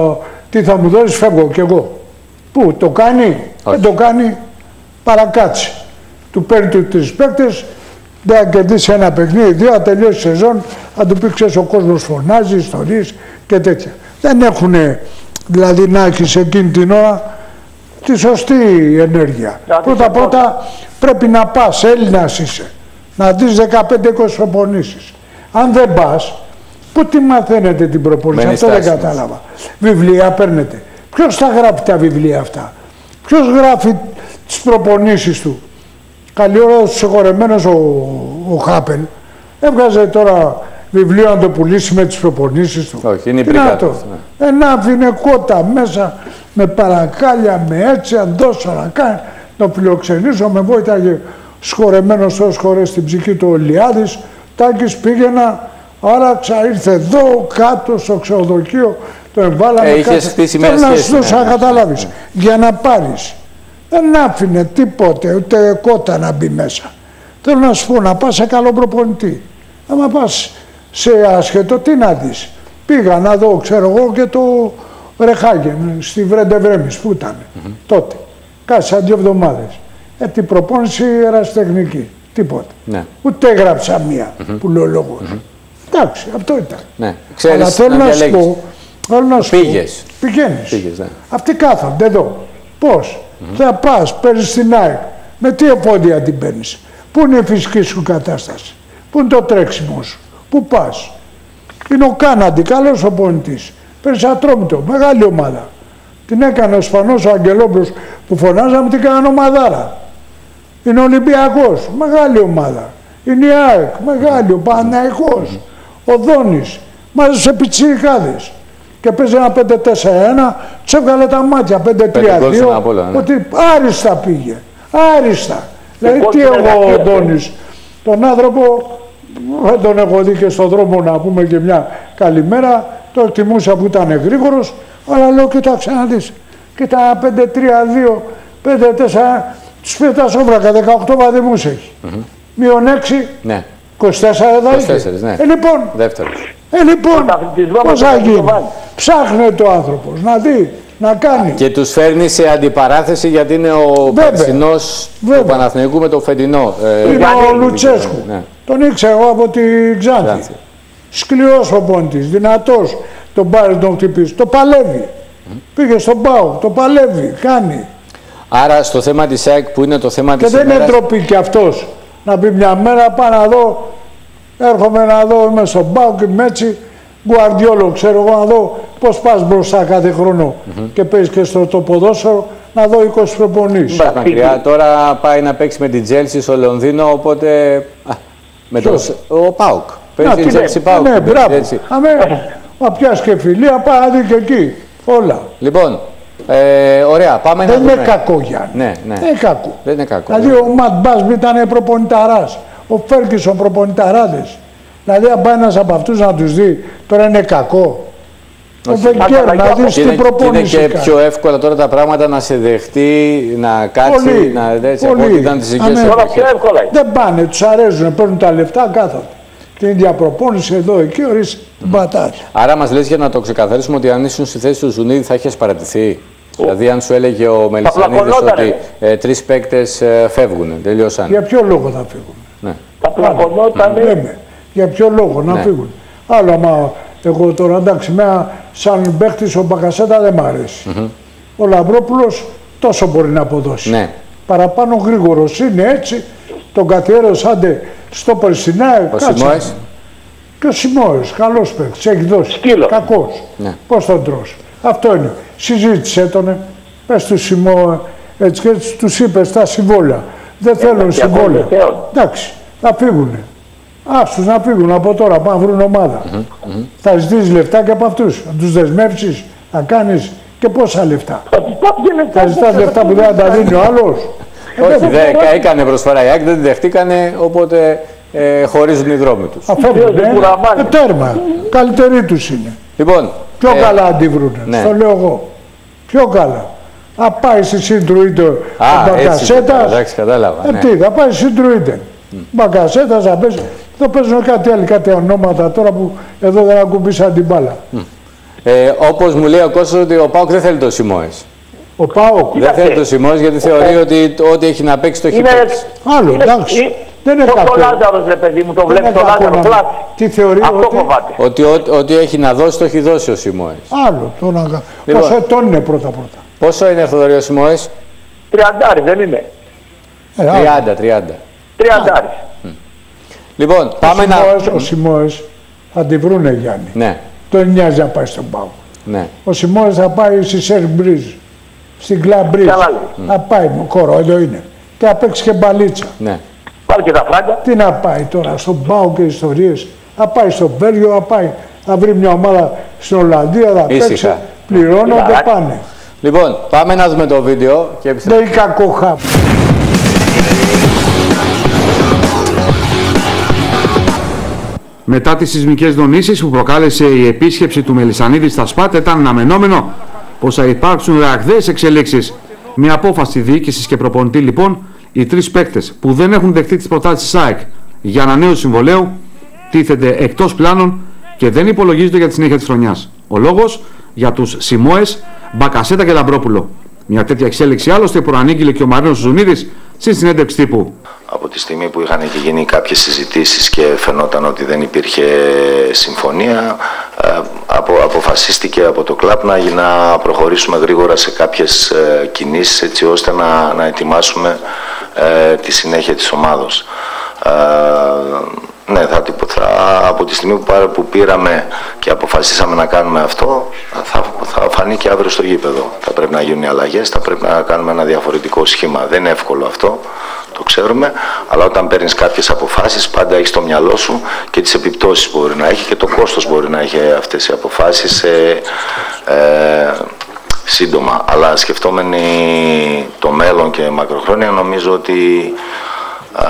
[SPEAKER 2] τι θα μου δώσεις, φεύγω κι εγώ. Πού, το κάνει? Όχι. Δεν το κάνει, παρακάτσε. Του παίρνει του τρεις παίκτες, δεν θα κερδίσει ένα παιχνίδι, δύο, θα τελειώσει η σεζόν, θα του πει, ξέρεις, ο κόσμος φωνάζει, ιστορίες και τέτοια. Δεν έχουν, δηλαδή, να έχεις εκείνη την ώρα τη σωστή ενέργεια. Πρώτα πρώτα πρέπει να πας, Έλληνας είσαι, να δεις δεκαπέντε είκοσι προπονήσεις. Αν δεν πας, πού τη μαθαίνετε την προπονήση? Αυτό δεν κατάλαβα. Βιβλία παίρνετε. Ποιος θα γράφει τα βιβλία αυτά? Ποιος γράφει τις προπονήσεις του? Καλή ώρα ο συγχωρεμένος ο, ο Χάπελ έβγαζε τώρα βιβλίο να το πουλήσει με τις προπονήσεις του.
[SPEAKER 1] Όχι, είναι υπηρετικό.
[SPEAKER 2] Ναι. Ένα άφηνε κότα μέσα με παρακάλια, με έτσι, αν δώσω να κάνει, να φιλοξενήσω, με βόηταγε σχορεμένος τόσες χωρές στην ψυχή του Ολιάδης. Τάκης πήγαινα, άραξα, ήρθε εδώ κάτω στο ξενοδοχείο, το εμβάλαμε
[SPEAKER 1] ε,
[SPEAKER 2] κάτω.
[SPEAKER 1] Στήσει μια
[SPEAKER 2] θέλω
[SPEAKER 1] σχέση,
[SPEAKER 2] να σου δώσω
[SPEAKER 1] ναι,
[SPEAKER 2] να καταλάβεις, ναι. Για να πάρεις. Δεν άφηνε τίποτε, ούτε κότα να μπει μέσα. Θέλω να σου πω, να πας σε καλό προπονητή. Άμα πας σε άσχετο, τι να δεις? Πήγα να δω, ξέρω εγώ, και το Ρεχάγεν στη Βρέντε Βρέμις, που ήταν mm -hmm. τότε. Κάτσα δύο εβδομάδες. Ε, την προπόνηση ερασιτεχνική. Τίποτα. Ναι. Ούτε έγραψα μία mm -hmm. που λέω λόγο. Mm -hmm. Εντάξει, αυτό ήταν. Ναι. Ξέρεις, αλλά θέλω να, να σου πω, θέλω να σου
[SPEAKER 1] πήγες.
[SPEAKER 2] πω, πηγαίνεις.
[SPEAKER 1] Πήγες, ναι.
[SPEAKER 2] Αυτοί κάθονται εδώ. Πώς? Mm -hmm. Θα πας, παίρνεις την ΑΕΚ. Με τι εφόδια την παίρνεις? Πού είναι η φυσική σου κατάσταση? Πού είναι το τρέξιμο σου? Πού πας? Είναι ο Κάναντι, καλός ο πονητής. Παίρνεις Ατρόμητο, μεγάλη ομάδα. Την έκανε ο Σπανός ο Αγγελόπουλος που φωνάζαμε, την κάνανε ομαδάρα. Είναι ο Ολυμπιακός, μεγάλη ομάδα. Είναι η ΑΕΚ, μεγάλη, ο Παναθηναϊκός, ο Δόνης. Μάζεψε πιτσιρικάδες. Και παίζει ένα πέντε τέσσερα ένα, τους έβγαλε τα μάτια πέντε τρία δύο, ναι. Ότι άριστα πήγε, άριστα. Δηλαδή τι εγώ ο Δόνης, τον άνθρωπο δεν τον έχω δει και στον δρόμο να πούμε και μια καλημέρα, το εκτιμούσα που ήταν γρήγορος, αλλά λέω κοίταξε να δεις, κοίτα πέντε τρία δύο, πέντε τέσσερα, τους πήρε τα σόβρακα, δεκαοκτώ βαθμούς έχει. Mm -hmm. Μείον έξι, ναι. είκοσι τέσσερα εδώ είχε. Ναι. Ε, λοιπόν,
[SPEAKER 1] δεύτερος.
[SPEAKER 2] Ε, λοιπόν, πώς θα γίνει? Ψάχνεται ο άνθρωπος να δει, να κάνει.
[SPEAKER 1] Και τους φέρνει σε αντιπαράθεση γιατί είναι ο περσινός του Παναθηναϊκού με το φετινό.
[SPEAKER 2] Ε, είναι ο Λουτσέσκου. Ναι. Τον ήξερα εγώ από τη Ξάνθη. Σκληρός ο πόντης, δυνατός. Τον πάρει, τον χτυπήσει. Το παλεύει. Mm. Πήγε στον ΠΑΟ, το παλεύει, κάνει.
[SPEAKER 1] Άρα στο θέμα της ΑΕΚ που είναι το θέμα
[SPEAKER 2] και
[SPEAKER 1] της
[SPEAKER 2] δεν
[SPEAKER 1] ημέρας...
[SPEAKER 2] είναι ντροπή κι αυτός να πει μια μέρα πάω να δω, έρχομαι να δω, είμαι στον ΠΑΟ και είμαι έτσι, Γκουαρδιόλο, ξέρω εγώ να δω πώς πας μπροστά κάθε χρόνο mm -hmm. και παίζεις και στο το ποδόσφαιρο, να δω είκοσι προπονήσεις.
[SPEAKER 1] Μακριά, τώρα πάει να παίξει με την Τζέλσι στο Λονδίνο, οπότε α, με το, ο ΠΑΟΚ. Παίζει την Τζέλσι ΠΑΟΚ.
[SPEAKER 2] Ναι, μπράβο. Μα πιάσει και φιλία, πάει να δει και εκεί. Όλα.
[SPEAKER 1] Λοιπόν, ε, ωραία, πάμε
[SPEAKER 2] δεν
[SPEAKER 1] να δούμε.
[SPEAKER 2] Είναι κακό, Γιάννη.
[SPEAKER 1] Ναι, ναι.
[SPEAKER 2] Δεν είναι κακό.
[SPEAKER 1] Δεν είναι κακό.
[SPEAKER 2] Δηλαδή, ναι. Ο Ματ Μπάσμι ήταν προπονηταράς. Ο Φέργκισον προπονηταράδες. Δηλαδή, αν πάει ένας από αυτούς να τους δει, τώρα είναι κακό. Ο Βενγκέρ, να δεις την προπόνηση.
[SPEAKER 1] Είναι και πιο εύκολα τώρα τα πράγματα να σε δεχτεί, να κάτσει,
[SPEAKER 2] πολύ,
[SPEAKER 1] να έτσι,
[SPEAKER 2] πολύ.
[SPEAKER 1] από ό,τι ήταν τις δικές
[SPEAKER 3] σου εποχές.
[SPEAKER 2] Δεν πάνε, τους αρέσουν, παίρνουν τα λεφτά, κάθονται. Την ίδια προπόνηση εδώ, εκεί, ορίστε, την πατάτα.
[SPEAKER 1] Άρα μας λες για να το ξεκαθαρίσουμε ότι αν ήσουν στη θέση του Ζουνίδη θα είχες παρατηθεί. Oh. Δηλαδή, αν σου έλεγε ο Μελισσανίδης ότι ε, τρεις παίκτες ε, φεύγουν, τελειώσαν.
[SPEAKER 2] Για ποιο λόγο θα φύγουν?
[SPEAKER 1] Ναι.
[SPEAKER 3] Τα πλακωνόταν.
[SPEAKER 2] Ναι. Για ποιο λόγο να ναι. φύγουν? Άλλο, άμα Εγώ τώρα εντάξει, μένα, σαν παίχτης ο Μπακασέτα δεν μ' αρέσει. Mm -hmm. Ο Λαμπρόπουλος τόσο μπορεί να αποδώσει.
[SPEAKER 1] Ναι.
[SPEAKER 2] Παραπάνω γρήγορος είναι έτσι. Τον καθιέρωσε άντε στο Περσινά.
[SPEAKER 1] Ο Σιμόες.
[SPEAKER 2] Και ο Σιμόες, καλός παίκτης, έχει δώσει.
[SPEAKER 3] Σκύλο.
[SPEAKER 2] Κακός.
[SPEAKER 1] Ναι.
[SPEAKER 2] Πώς τον τρως. Αυτό είναι. Συζήτησέ τον. Πες του Σιμόε, έτσι και έτσι τους είπες τα συμβόλαια. Δεν θέλουν συμβόλαια. Εντάξει, θα φύγουνε. Άστους να φύγουν από τώρα, πάνε να βρουν ομάδα. Mm -hmm, mm -hmm. Θα ζητήσεις λεφτά και από αυτούς. Να τους δεσμεύσεις, να κάνεις και πόσα λεφτά. Θα ζητάς λεφτά που δεν τα δίνει ο άλλος.
[SPEAKER 1] Όχι, δεν έκανε προσφορά η ΑΕΚ, δεν τη δεχτήκανε, οπότε ε, χωρίζουν οι δρόμοι τους.
[SPEAKER 2] Αφεύγουνε, ε, τέρμα. Καλύτεροι τους είναι.
[SPEAKER 1] Λοιπόν,
[SPEAKER 2] πιο
[SPEAKER 1] ε,
[SPEAKER 2] καλά αντιβρούνε, ναι. Στο λέω εγώ. Πιο καλά. Θα πάει στη Συντρουίτε ο Μπακασέτας.
[SPEAKER 1] Εντάξει, κατάλαβα.
[SPEAKER 2] Ε,
[SPEAKER 1] ναι.
[SPEAKER 2] τι, θα πάει στη Συντρουίτε. Mm. Μπακασέτας θα παίζει. Θα παίζουν κάτι άλλο, κάτι ονόματα τώρα που εδώ δεν ακουμπήσαν την μπάλα.
[SPEAKER 1] Mm. Ε, όπως μου λέει ο Κώστας ότι ο ΠΑΟΚ δεν θέλει το Σιμόες.
[SPEAKER 2] Ο ΠΑΟΚ
[SPEAKER 1] δεν θέλει το Σιμόες γιατί θεωρεί ότι ό,τι έχει να παίξει το έχει παίξει.
[SPEAKER 2] Άλλο, εντάξει. Δεν είναι κακό.
[SPEAKER 3] Το Λάζαρος, ρε παιδί μου, το βλέπει το Λάζαρο πλάτη.
[SPEAKER 2] Τι θεωρεί
[SPEAKER 3] αυτό
[SPEAKER 2] ότι...
[SPEAKER 3] φοβάται.
[SPEAKER 1] Ότι, ότι, ότι έχει να δώσει, το έχει δώσει ο Σιμόες.
[SPEAKER 2] Άλλο, το να... Λοιπόν, πόσο ετών είναι πρώτα-πρώτα.
[SPEAKER 1] Πόσο είναι Θοδωρή ο Σιμόες?
[SPEAKER 3] Τριαντάρι, δεν είναι.
[SPEAKER 2] Ε,
[SPEAKER 1] τριάντα, τριάντα.
[SPEAKER 3] Τριαντάρι.
[SPEAKER 1] Λοιπόν,
[SPEAKER 2] ο
[SPEAKER 1] πάμε
[SPEAKER 2] Σιμόες,
[SPEAKER 1] να...
[SPEAKER 2] Ο Σιμόες θα τη βρούνε, Γιάννη.
[SPEAKER 1] Ναι.
[SPEAKER 2] Το νοιάζει να πάει στον ΠΑΟΚ.
[SPEAKER 1] Ναι.
[SPEAKER 2] Ο Σιμόες θα πάει στη Σερμπρίζ, στην Κλαμπρίζ. Θα πάει, μου χώρο, εδώ είναι. Και θα παίξει και μπαλίτσα.
[SPEAKER 1] Ναι.
[SPEAKER 3] Πάρει και τα φράγκα.
[SPEAKER 2] Τι να πάει τώρα, στον ΠΑΟΚ και ιστορίες. Θα πάει στο Βέλγιο, θα πάει. Θα βρει μια ομάδα στην Ολλανδία, θα
[SPEAKER 1] Ήσυχα.
[SPEAKER 2] παίξει. Πληρώνονται, πάνε.
[SPEAKER 1] Λοιπόν, πάμε να δούμε το βίντεο και
[SPEAKER 2] δεν είναι κακό χάπ.
[SPEAKER 4] Μετά τις σεισμικές δονήσεις που προκάλεσε η επίσκεψη του Μελισσανίδη στα ΣΠΑΤ, ήταν αναμενόμενο πως θα υπάρξουν ραγδαίες εξελίξεις. Με απόφαση διοίκησης και προπονητή, λοιπόν, οι τρεις παίκτες που δεν έχουν δεχτεί τις προτάσεις της ΑΕΚ για ανανέωση συμβολαίου τίθενται εκτός πλάνων και δεν υπολογίζονται για τη συνέχεια της χρονιάς. Ο λόγος για τους Σιμόες, Μπακασέτα και Λαμπρόπουλο. Μια τέτοια εξέλιξη άλλωστε προανήγγειλε και ο Μαρίνος Ζουνίδης στη συνέντευξη τύπου.
[SPEAKER 5] Από τη στιγμή που είχαν και γίνει κάποιες συζητήσεις και φαινόταν ότι δεν υπήρχε συμφωνία, απο, αποφασίστηκε από το κλαμπ να, να προχωρήσουμε γρήγορα σε κάποιες ε, κινήσεις έτσι ώστε να, να ετοιμάσουμε ε, τη συνέχεια της ομάδος. Ε, ναι, θα, θα, από τη στιγμή που, που πήραμε και αποφασίσαμε να κάνουμε αυτό, θα, θα φανεί και αύριο στο γήπεδο. Θα πρέπει να γίνουν οι αλλαγές, θα πρέπει να κάνουμε ένα διαφορετικό σχήμα. Δεν είναι εύκολο αυτό. Το ξέρουμε, αλλά όταν παίρνεις κάποιες αποφάσεις πάντα έχεις στο μυαλό σου και τις επιπτώσεις που μπορεί να έχει και το κόστος μπορεί να έχει αυτές οι αποφάσεις ε, ε, σύντομα. Αλλά σκεφτόμενοι το μέλλον και μακροχρόνια νομίζω ότι α,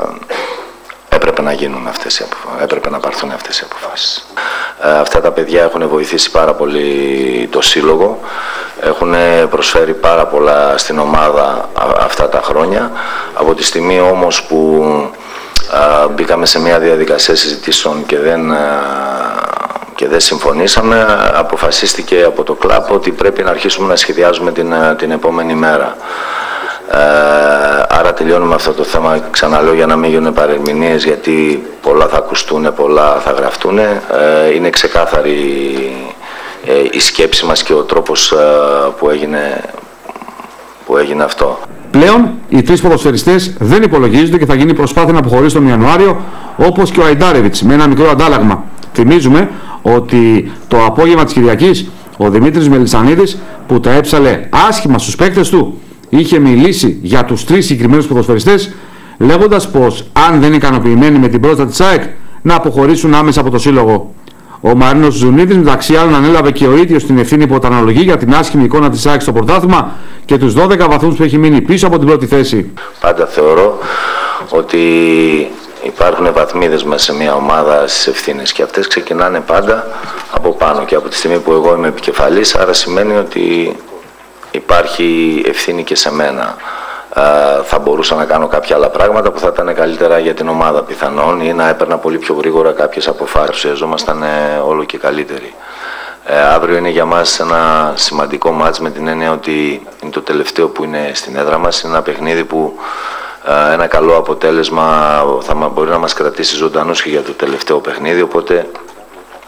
[SPEAKER 5] έπρεπε να γίνουν αυτές οι αποφάσεις, έπρεπε να πάρθουν αυτές οι αποφάσεις. Ε, αυτά τα παιδιά έχουν βοηθήσει πάρα πολύ το σύλλογο, έχουν προσφέρει πάρα πολλά στην ομάδα αυτά τα χρόνια. Από τη στιγμή όμως που α, μπήκαμε σε μια διαδικασία συζητήσεων και δεν, α, και δεν συμφωνήσαμε, αποφασίστηκε από το κλαμπ ότι πρέπει να αρχίσουμε να σχεδιάζουμε την, την επόμενη μέρα. Ε, άρα τελειώνουμε αυτό το θέμα, ξαναλέω, για να μην γίνουν παρερμηνίες, γιατί πολλά θα ακουστούν, πολλά θα γραφτούν. Ε, είναι ξεκάθαρη ε, η σκέψη μας και ο τρόπος ε, που, έγινε, που έγινε αυτό.
[SPEAKER 4] Πλέον οι τρεις ποδοσφαιριστές δεν υπολογίζονται και θα γίνει προσπάθεια να αποχωρήσει τον Ιανουάριο, όπως και ο Αϊντάρεβιτς με ένα μικρό αντάλλαγμα. Θυμίζουμε ότι το απόγευμα της Κυριακής ο Δημήτρης Μελισσανίδης, που τα έψαλε άσχημα στους παίκτες του, είχε μιλήσει για τους τρεις συγκεκριμένους ποδοσφαιριστές, λέγοντας πως αν δεν είναι ικανοποιημένοι με την πρόταση της ΑΕΚ να αποχωρήσουν άμεσα από το σύλλογο. Ο Μαρίνος Ζουνίδης μεταξύ άλλων ανέλαβε και ο ίδιος την ευθύνη που αναλογεί για την άσχημη εικόνα της ΑΕΚ στο πρωτάθλημα και τους δώδεκα βαθμούς που έχει μείνει πίσω από την πρώτη θέση.
[SPEAKER 5] Πάντα θεωρώ ότι υπάρχουν βαθμίδες μέσα σε μια ομάδα στις ευθύνες και αυτές ξεκινάνε πάντα από πάνω και από τη στιγμή που εγώ είμαι επικεφαλής, άρα σημαίνει ότι υπάρχει ευθύνη και σε μένα. Uh, θα μπορούσα να κάνω κάποια άλλα πράγματα που θα ήταν καλύτερα για την ομάδα πιθανόν ή να έπαιρνα πολύ πιο γρήγορα κάποιες αποφάσεις. Χρειαζόμασταν όλο και καλύτεροι. Uh, αύριο είναι για μας ένα σημαντικό μάτς με την έννοια ότι είναι το τελευταίο που είναι στην έδρα μας. Είναι ένα παιχνίδι που uh, ένα καλό αποτέλεσμα θα μπορεί να μας κρατήσει ζωντανούς και για το τελευταίο παιχνίδι. Οπότε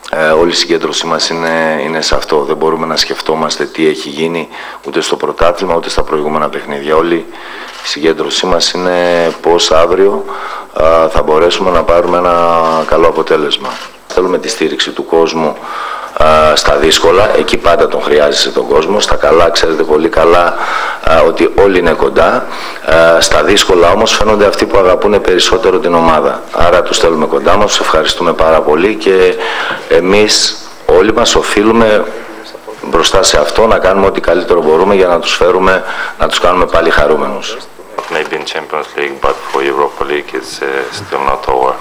[SPEAKER 5] Ε, όλη η συγκέντρωσή μας είναι, είναι σε αυτό. Δεν μπορούμε να σκεφτόμαστε τι έχει γίνει ούτε στο πρωτάθλημα ούτε στα προηγούμενα παιχνίδια. Όλη η συγκέντρωσή μας είναι πώς αύριο α, θα μπορέσουμε να πάρουμε ένα καλό αποτέλεσμα. Θέλουμε τη στήριξη του κόσμου α, στα δύσκολα, εκεί πάντα τον χρειάζεσαι τον κόσμο. Στα καλά ξέρετε πολύ καλά α, ότι όλοι είναι κοντά. Α, στα δύσκολα όμως φαίνονται αυτοί που αγαπούν περισσότερο την ομάδα. Άρα τους θέλουμε κοντά μας, τους ευχαριστούμε πάρα πολύ και εμείς όλοι μας οφείλουμε μπροστά σε αυτό να κάνουμε ό,τι καλύτερο μπορούμε για να τους φέρουμε, να τους κάνουμε πάλι χαρούμενους.
[SPEAKER 6] Maybe in Champions League, but for Europa League it's uh, still not over.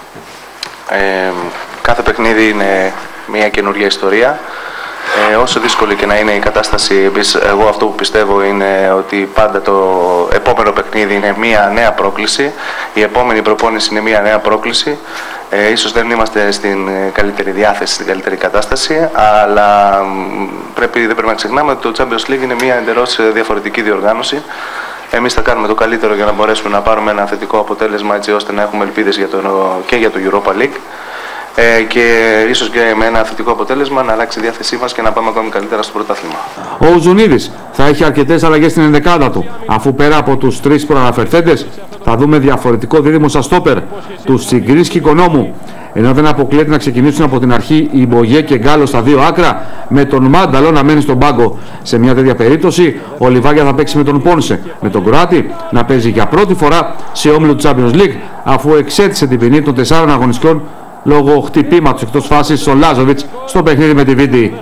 [SPEAKER 7] Ε, κάθε παιχνίδι είναι μια καινούργια ιστορία. Ε, όσο δύσκολη και να είναι η κατάσταση, επίσης, εγώ αυτό που πιστεύω είναι ότι πάντα το επόμενο παιχνίδι είναι μια νέα πρόκληση. Η επόμενη προπόνηση είναι μια νέα πρόκληση. Ε, ίσως δεν είμαστε στην καλύτερη διάθεση, στην καλύτερη κατάσταση, αλλά πρέπει, δεν πρέπει να ξεχνάμε ότι το Champions League είναι μια εντελώς διαφορετική διοργάνωση. Εμείς θα κάνουμε το καλύτερο για να μπορέσουμε να πάρουμε ένα θετικό αποτέλεσμα, έτσι ώστε να έχουμε ελπίδες για το, και για το Europa League ε, και ίσως και με ένα θετικό αποτέλεσμα να αλλάξει η διάθεσή μας και να πάμε ακόμη καλύτερα στο πρωτάθλημα.
[SPEAKER 4] Ο Ουζουνίδης θα έχει αρκετές αλλαγές στην ενδεκάδα του, αφού πέρα από τους τρεις προαναφερθέντες θα δούμε διαφορετικό δίδυμο στα στόπερ, τους Τσιγκρής και Οικονόμου. Ενώ δεν αποκλείεται να ξεκινήσουν από την αρχή η Μπογιέ και Γκάλο στα δύο άκρα, με τον Μάνταλο να μένει στον πάγκο. Σε μια τέτοια περίπτωση, ο Λιβάγια θα παίξει με τον Πόνσε, με τον Κροάτη να παίζει για πρώτη φορά σε όμιλο του Champions League, αφού εξέτησε την ποινή των τεσσάρων αγωνιστικών λόγω χτυπήματος εκτός φάσης στο Λάζοβιτς στο παιχνίδι με τη Βίντι.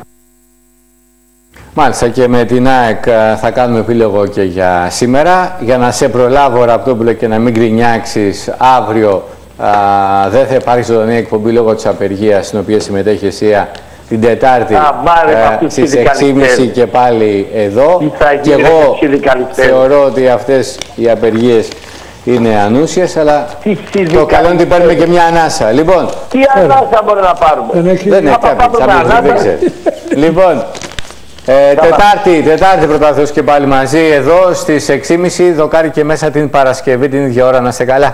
[SPEAKER 1] Μάλιστα, και με την ΑΕΚ θα κάνουμε επίλογο και για σήμερα. Για να σε προλάβω, Ραπτόπουλο, και να μην γκρινιάξεις, αύριο α, δεν θα υπάρχει ζωντανή εκπομπή λόγω της απεργίας στην οποία συμμετέχει εσύ την Τετάρτη ε, στις έξι και μισή και πάλι εδώ. Και εγώ θεωρώ ότι αυτές οι απεργίες είναι ανούσιες, αλλά το καλό είναι ότι παίρνουμε και μια ανάσα. Λοιπόν,
[SPEAKER 3] τι ανάσα μπορεί να πάρουμε?
[SPEAKER 1] Δεν έχει, δεν έχει κάποια, δεν ξέρω. Λοιπόν, ε, Τετάρτη, Τετάρτη πρωτάθλος και πάλι μαζί εδώ στις έξι και μισή, δοκάρι και μέσα την Παρασκευή την ίδια ώρα. Να είστε καλά.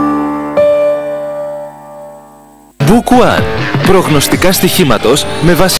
[SPEAKER 8] Book One. Προγνωστικά στοιχήματος με βάση